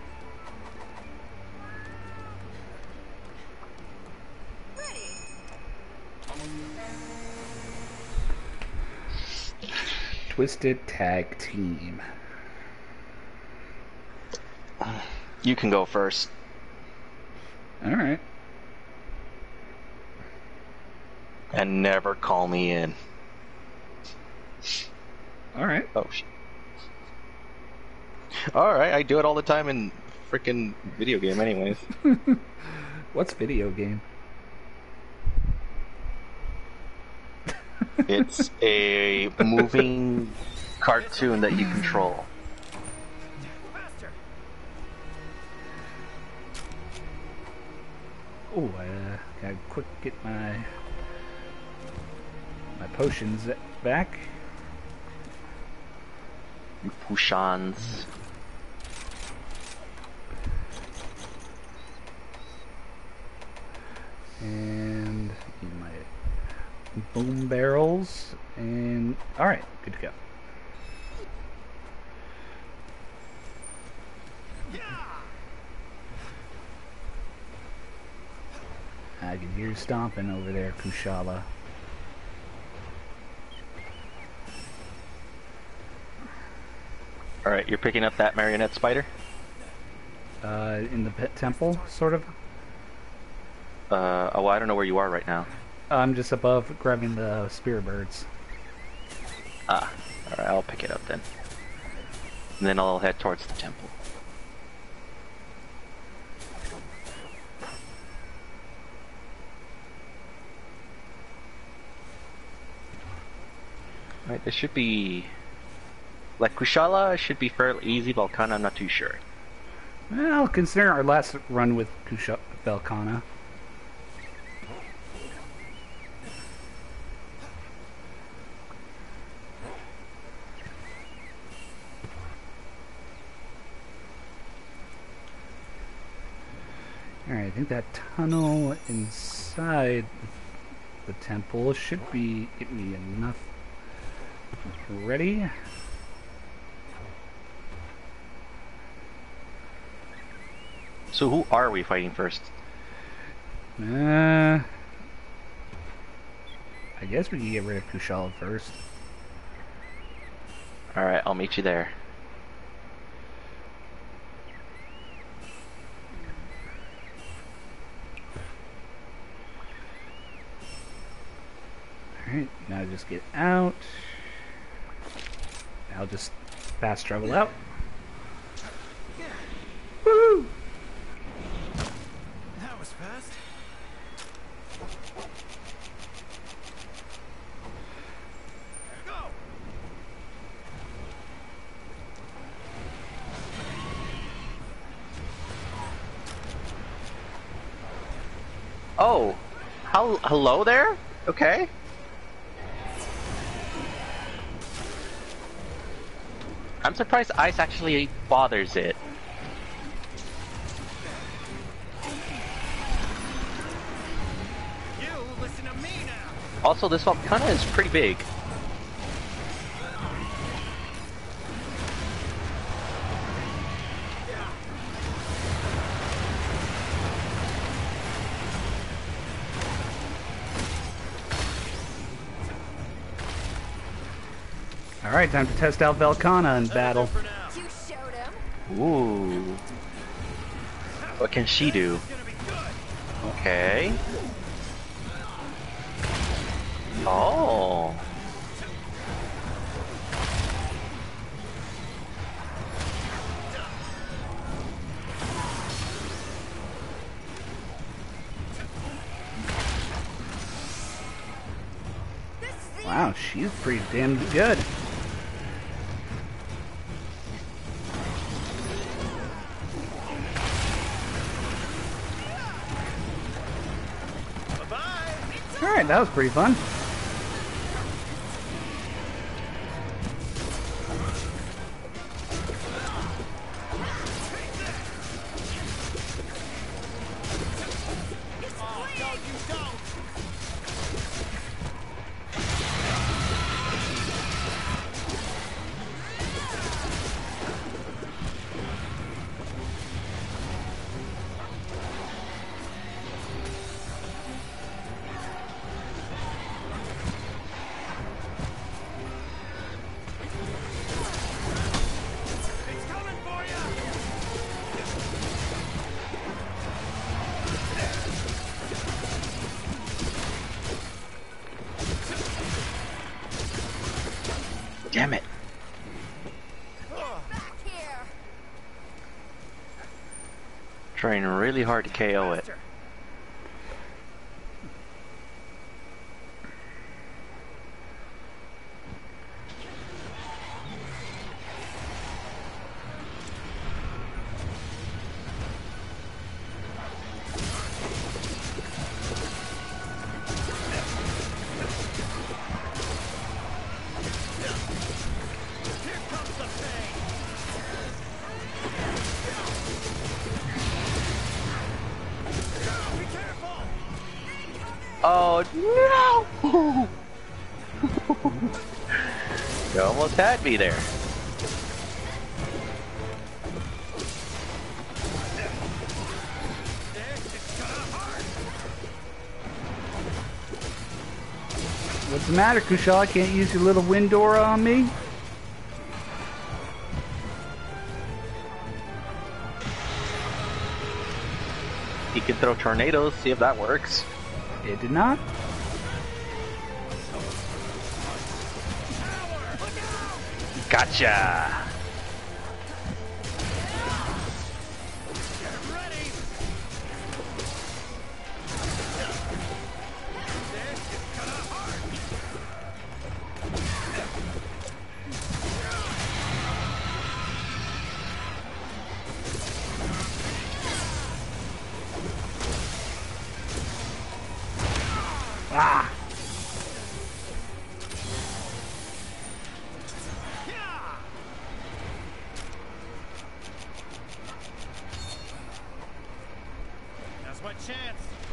Twisted Tag Team. You can go first. Alright. And never call me in. Alright. Oh shit. Alright, I do it all the time in freaking video game anyways. What's video game? It's a moving cartoon that you control. Faster. Oh, uh, gotta quick get my my potions back. Pushans. And in my boom barrels, and alright, good to go. I can hear you stomping over there, Kushala. Alright, you're picking up that marionette spider? Uh, in the pet temple, sort of. Uh, oh, I don't know where you are right now. I'm just above grabbing the spear birds. Ah, alright, I'll pick it up then. And then I'll head towards the temple. Right, this should be... Like Kushala should be fairly easy, Velkhana I'm not too sure. Well, consider our last run with Kusha Velkhana. Alright, I think that tunnel inside the temple should be get me enough. Ready? So who are we fighting first? Uh, I guess we can get rid of Kushala first. Alright, I'll meet you there. Alright, now just get out. I'll just fast travel out. Woo! That was fast. There you go. Oh! How, hello there? Okay. I'm surprised ice actually bothers it. You listen to me now. Also, this volcano is pretty big. Alright, time to test out Velkhana in battle. For now. You showed him. Ooh. What can she do? It's gonna be good. Okay. Oh. This is the Wow, she's pretty damn good. Bye-bye. Alright, that was pretty fun. Oh, no, you don't. It's coming for you. Damn it. back here. Trying really hard to K O it. Faster. Here comes the pain. Be careful. Oh no! You almost had me there. This is gonna hurt. What's the matter, Kushal? Can't use your little wind aura on me? You can throw tornadoes, see if that works. It did not. Gotcha! Get ready. This is gonna hurt. Ah! Yeah. That's my chance.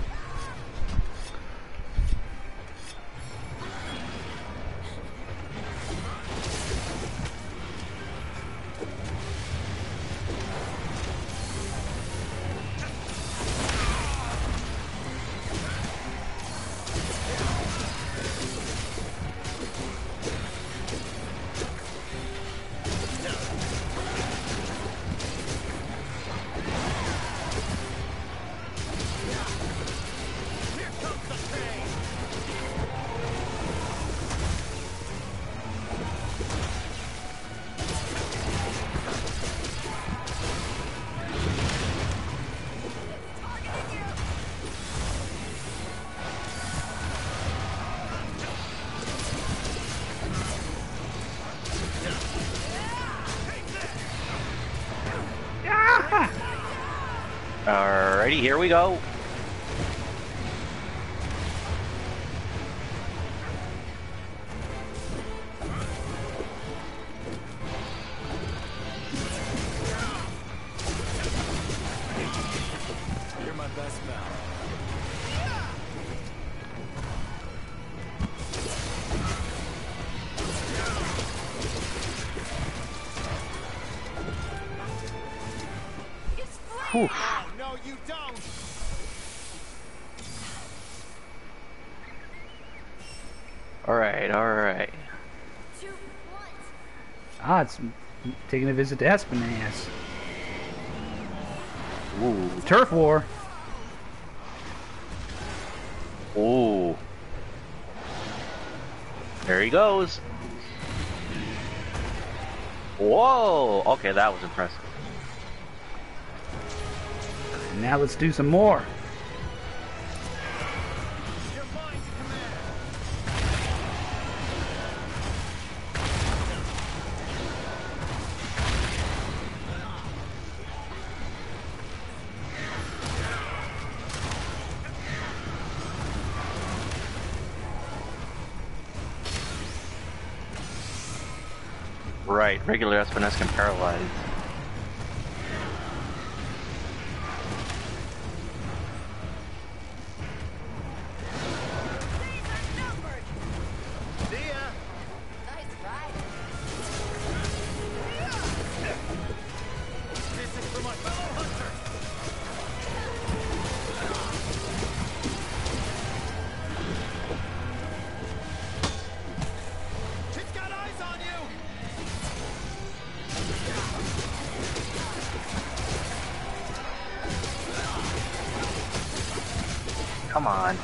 Here comes the pain. Ah! Alrighty, here we go. You're my best pal. Whew. Oh, no, you don't. Alright, alright. Two, one. Ah, it's taking a visit to Espinas. Ooh. Turf war. Ooh. There he goes. Whoa! Okay, that was impressive. And now let's do some more. You're mine to command. Right, regular Espinas can paralyze. See ya. Nice ride. This is for my fellow hunters. It's got eyes on you. Come on.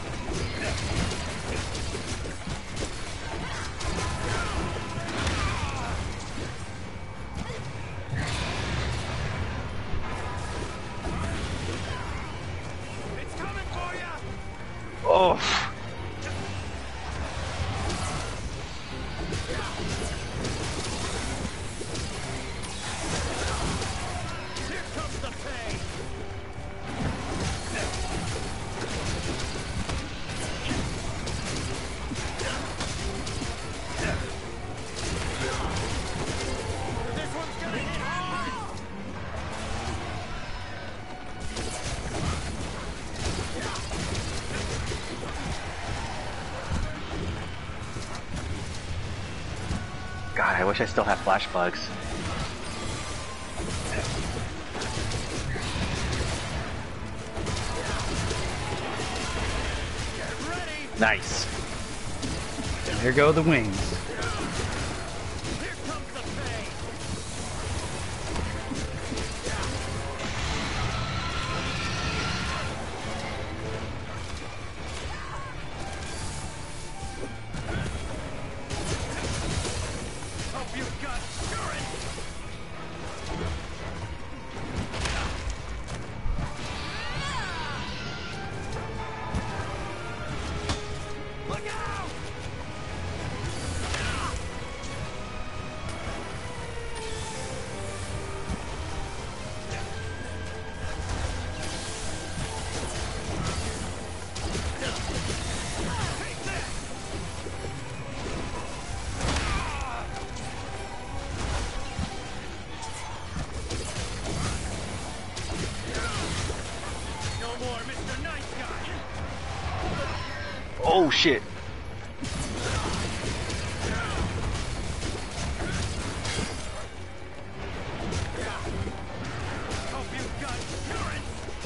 It's coming for ya. Oh. Here comes the pain. This one's gonna hit hard. God, I wish I still had flash bugs. Get ready. Nice. There go the wings. Here comes the pain. Hope you've got endurance. Look out! Take this! No more Mister Nice Guy! Oh shit. Hope you've got endurance!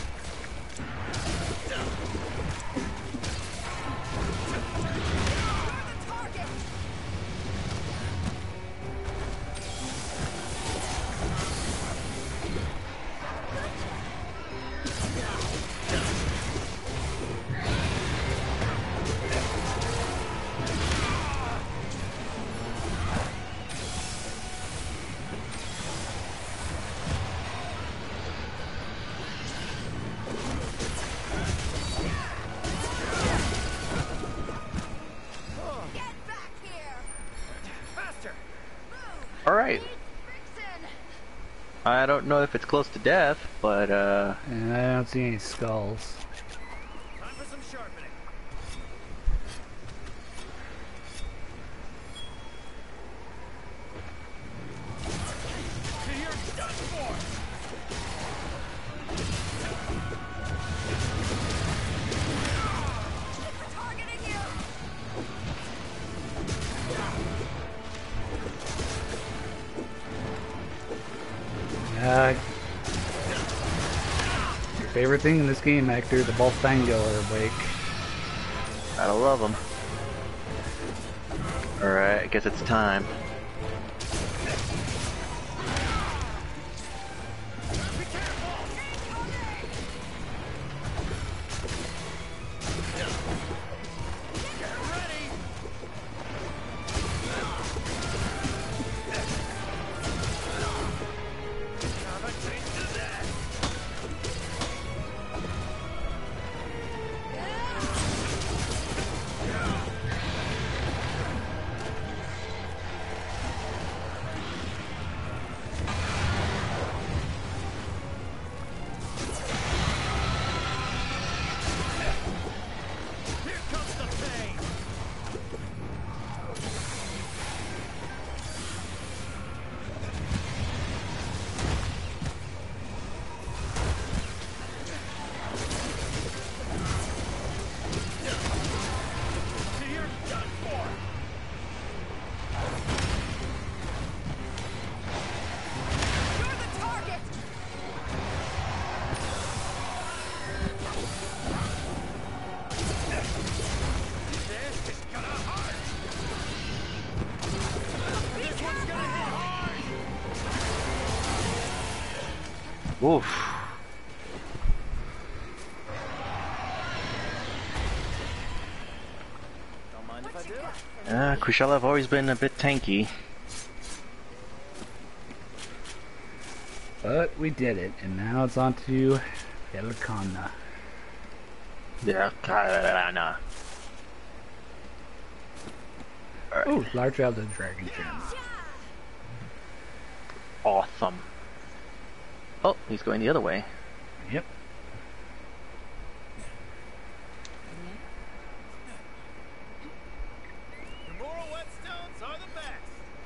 Target. Get back here. Faster! Move. Alright. Vixen. I don't know if it's close to death, but uh And I don't see any skulls. Time for some sharpening. You're done for! It's targeting you. Uh, Favorite thing in this game, Hector, the Balstango are awake. Gotta love them. Alright, I guess it's time. Oof. Don't mind if I do. Uh, Kushala have always been a bit tanky. But we did it, and now it's on to Velkhana. Yeah, kinda. Oh, large Elder Dragon Gem. Awesome. Oh, he's going the other way. Yep. The moral whetstones are the best.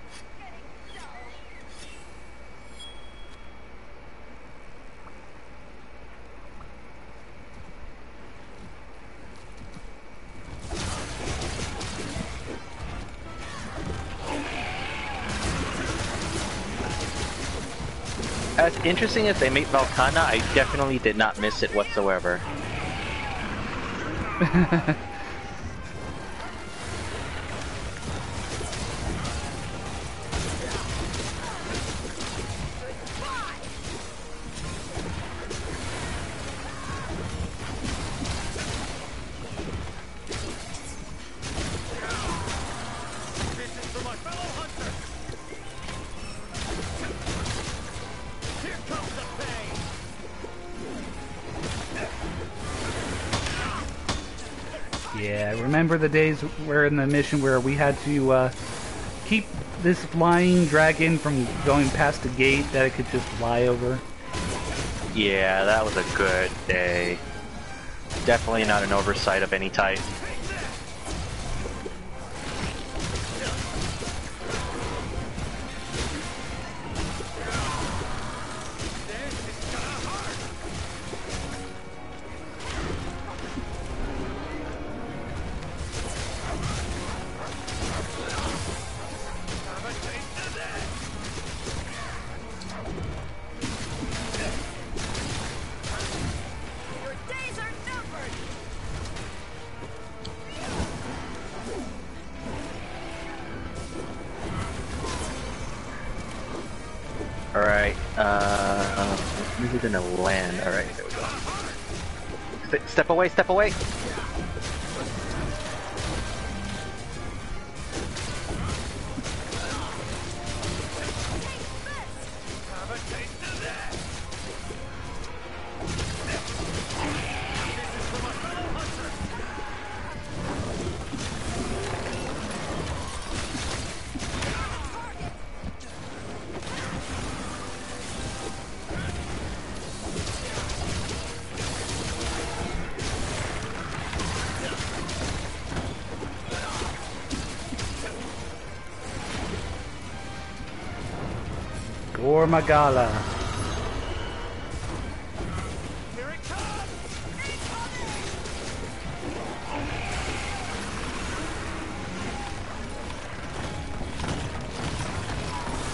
As interesting as they made Velkhana, I definitely did not miss it whatsoever. This is for my fellow hunter. Here comes the pain. Yeah, remember the days where in the mission where we had to uh, keep this flying dragon from going past the gate that it could just fly over? Yeah, that was a good day. Definitely not an oversight of any type. Your days are numbered! Alright, uh, where's it gonna land? Alright, there we go. Ste- step away, step away! Have a taste of that. This is for my fellow hunter. Gore Magala. Here it comes.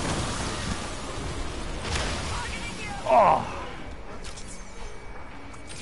Oh!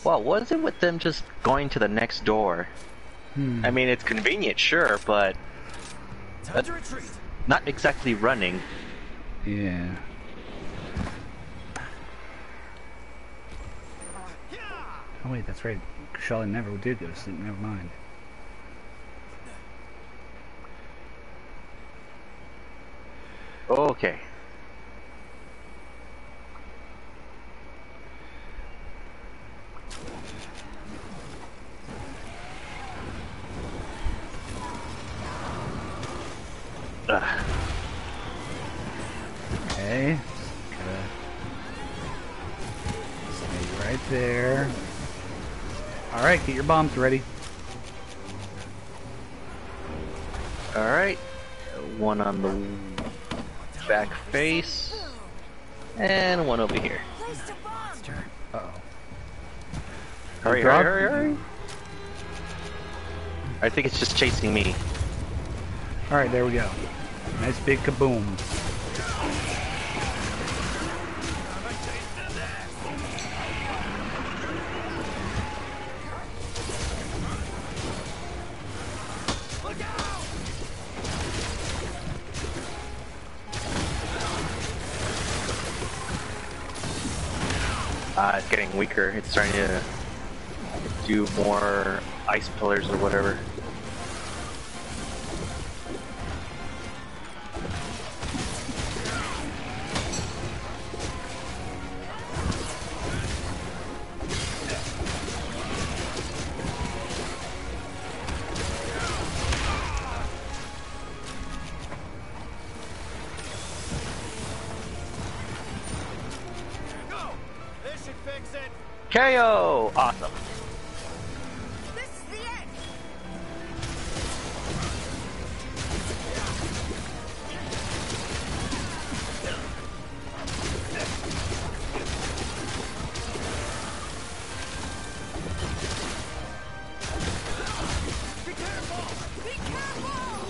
Well, what is it with them just going to the next door? Hmm. I mean, it's convenient, sure, but Time to retreat. not exactly running. Yeah. Oh wait, that's right. Charlotte never did go to sleep. Never mind. Okay. Ugh. Okay. Gotta stay right there. Alright, get your bombs ready. Alright. One on the back face. And one over here. Place to bomb. Uh-oh. Hurry, drop- hurry, hurry, hurry. I think it's just chasing me. Alright, there we go. Nice big kaboom. Uh, it's getting weaker. It's starting to do more ice pillars or whatever. Go! This should fix it. K O! Awesome. This is the end. Be careful! Be careful!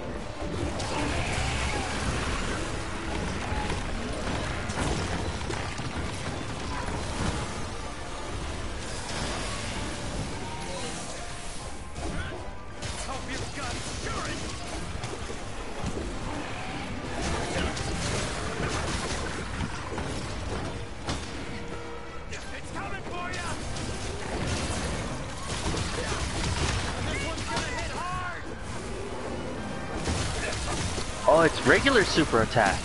Hope you've got insurance. It's coming for you. This one's gonna hit hard. Oh, it's regular super attack.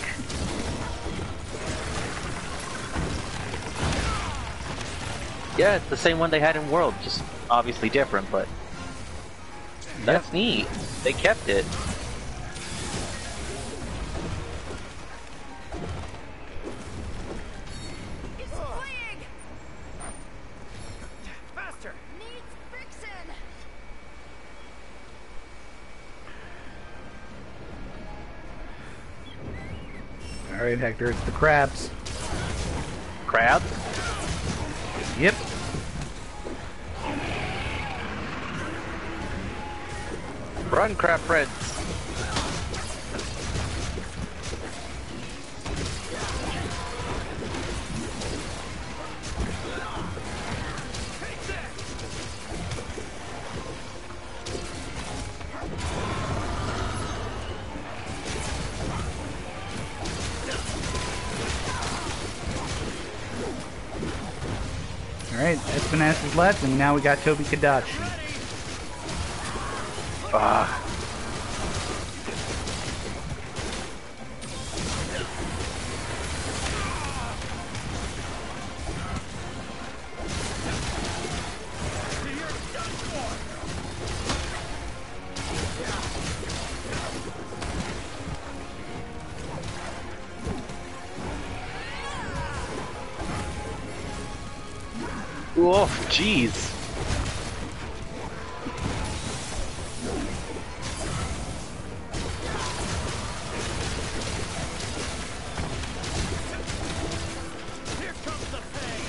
Yeah, it's the same one they had in World, just obviously different, but that's neat. They kept it. It's fleeing. Faster. Needs fixin'. Alright, Hector, it's the crabs. Crab? Yep. Run, crab friends. Alright, Espinas is left, and now we got Toby Kadachi. Ah. Oh, jeez. Here comes the pain.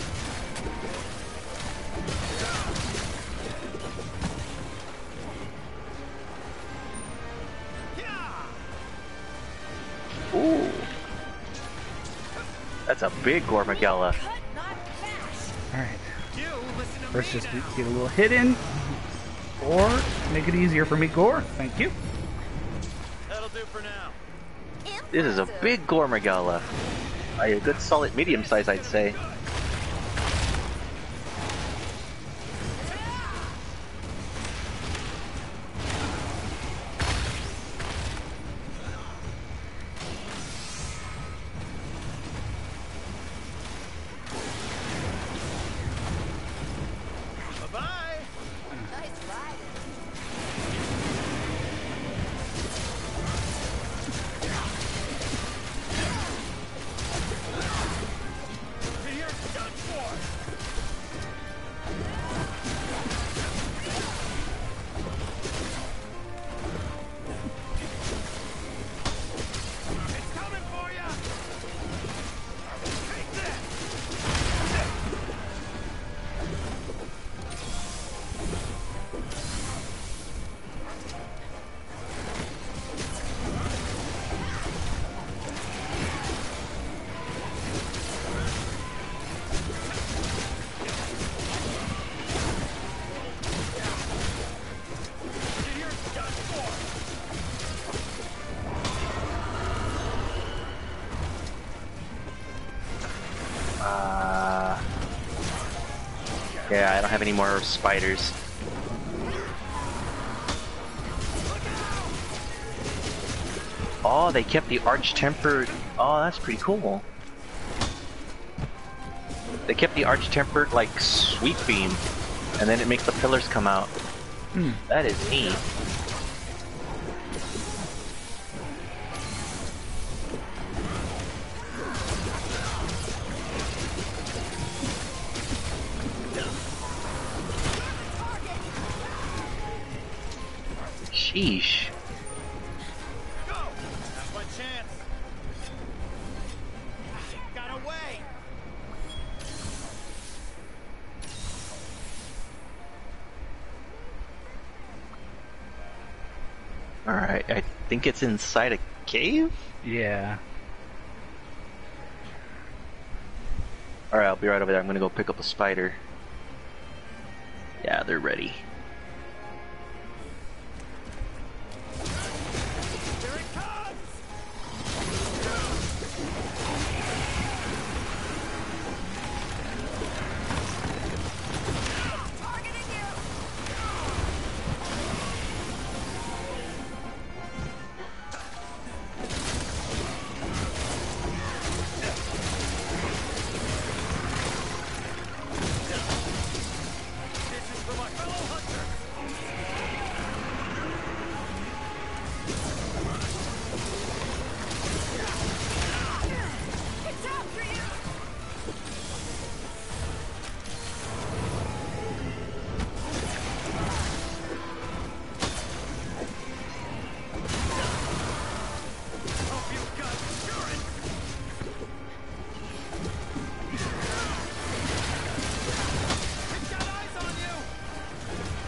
Yeah. Ooh. That's a big Gormagella. Cut, not cash. Alright. You Let's just get a little hit in, or make it easier for me, Gore. Thank you. That'll do for now. This is a big Gormagala. A good solid medium size, I'd say. Bye-bye. Nice riding. Here's done for. It's coming for you. Take that. Here's done for. Uh, yeah, I don't have any more spiders. Oh, they kept the arch-tempered. Oh, that's pretty cool. They kept the arch-tempered, like, sweep beam, and then it makes the pillars come out. Hmm. That is neat. Sheesh. Go. That's my chance. Got away. Alright, I think it's inside a cave? Yeah. Alright, I'll be right over there. I'm gonna go pick up a spider. Yeah, they're ready. Here it comes. Targeting you. This is for my fellow hunter. It's after you. Hope you've got insurance. It's got eyes on you.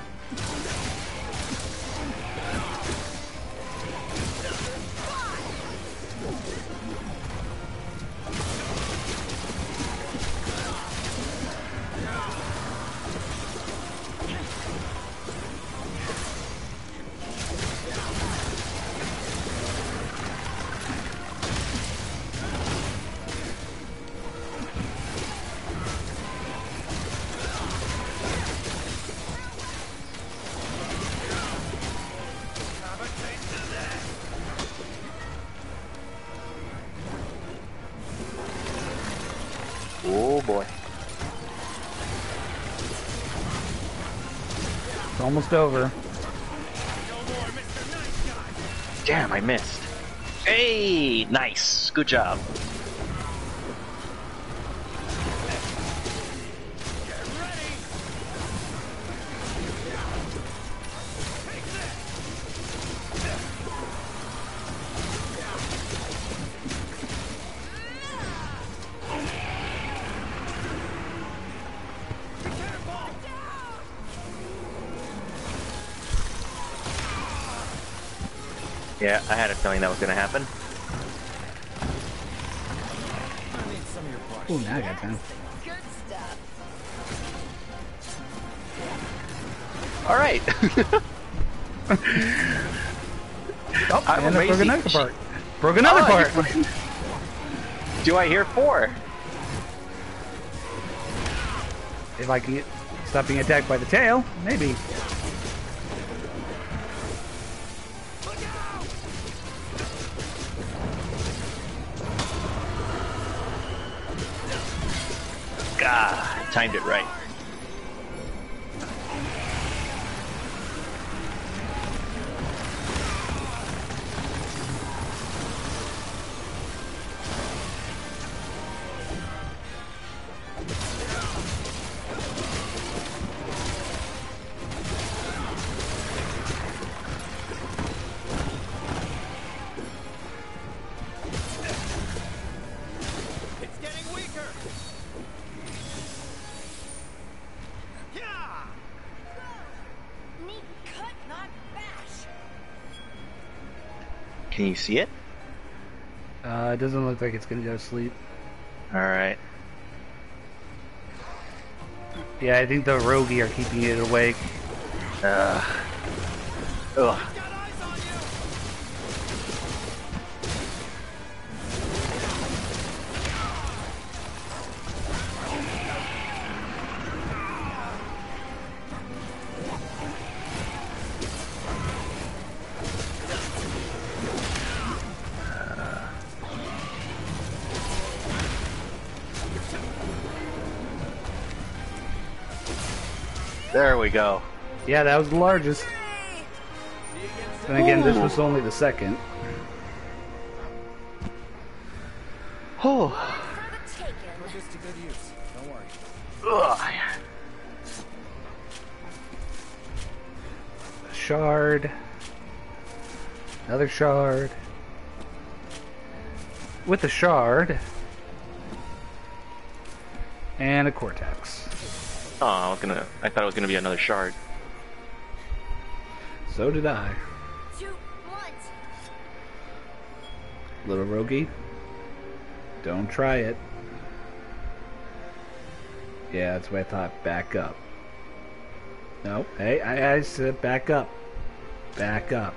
Have a taste of that. Oh boy. It's almost over. No more Mister Nice Guy. Damn, I missed. Hey, nice. Good job. Get ready. Take this. Be careful. Yeah, I had a feeling that was gonna happen. I need some of your brush. Ooh, now I got time. Good stuff. All right. Oh, I'm and I broke amazing. another part. Broke another Oh, part. you- Do I hear four? If I can get, stop being attacked by the tail, maybe. God, timed it right. It's getting weaker. Yeah. Neat cut, not bash. Can you see it? Uh, it doesn't look like it's gonna go to sleep. All right. Yeah, I think the Rogi are keeping it awake. Uh, ugh. Got eyes on you. There we go. Yeah, that was the largest. And again, this was only the second. Oh. For the taking. Put this to good use. Don't worry. Ugh. Shard. Another shard. With a shard. And a Cortex. Oh, I was gonna. I thought it was gonna be another shard. So did I. Two, one. Little Rogi. Don't try it. Yeah, that's what I thought. Back up. No, hey, I, I said back up. Back up.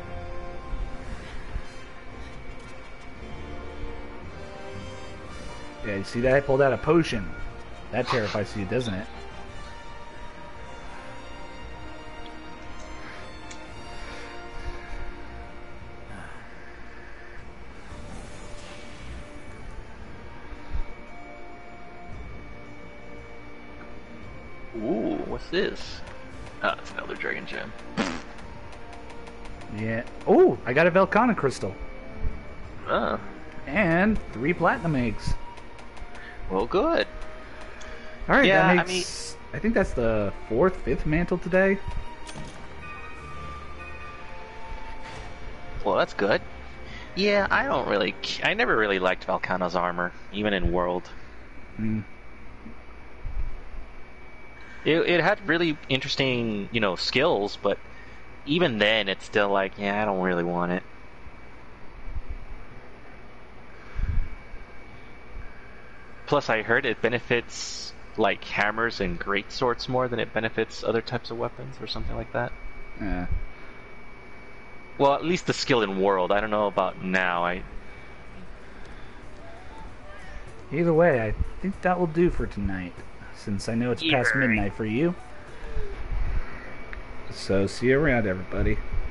Yeah, you see that? I pulled out a potion. That terrifies you, doesn't it? Ooh, what's this? Oh, it's another Dragon Gem. Yeah. Oh, I got a Velcana crystal. Ah, And three platinum eggs. well, good. Alright, Yeah, I that makes... I, think that's the fourth, fifth mantle today. Well, that's good. Yeah, I don't really. I never really liked Valkana's armor, even in World. Hmm. It, it had really interesting, you know, skills, but even then, it's still like, yeah, I don't really want it. Plus, I heard it benefits like hammers and great swords more than it benefits other types of weapons, or something like that. Yeah. Well, at least the skill in World. I don't know about now. I Either way, I think that will do for tonight, since I know it's past Yeah. midnight for you. So, see you around, everybody.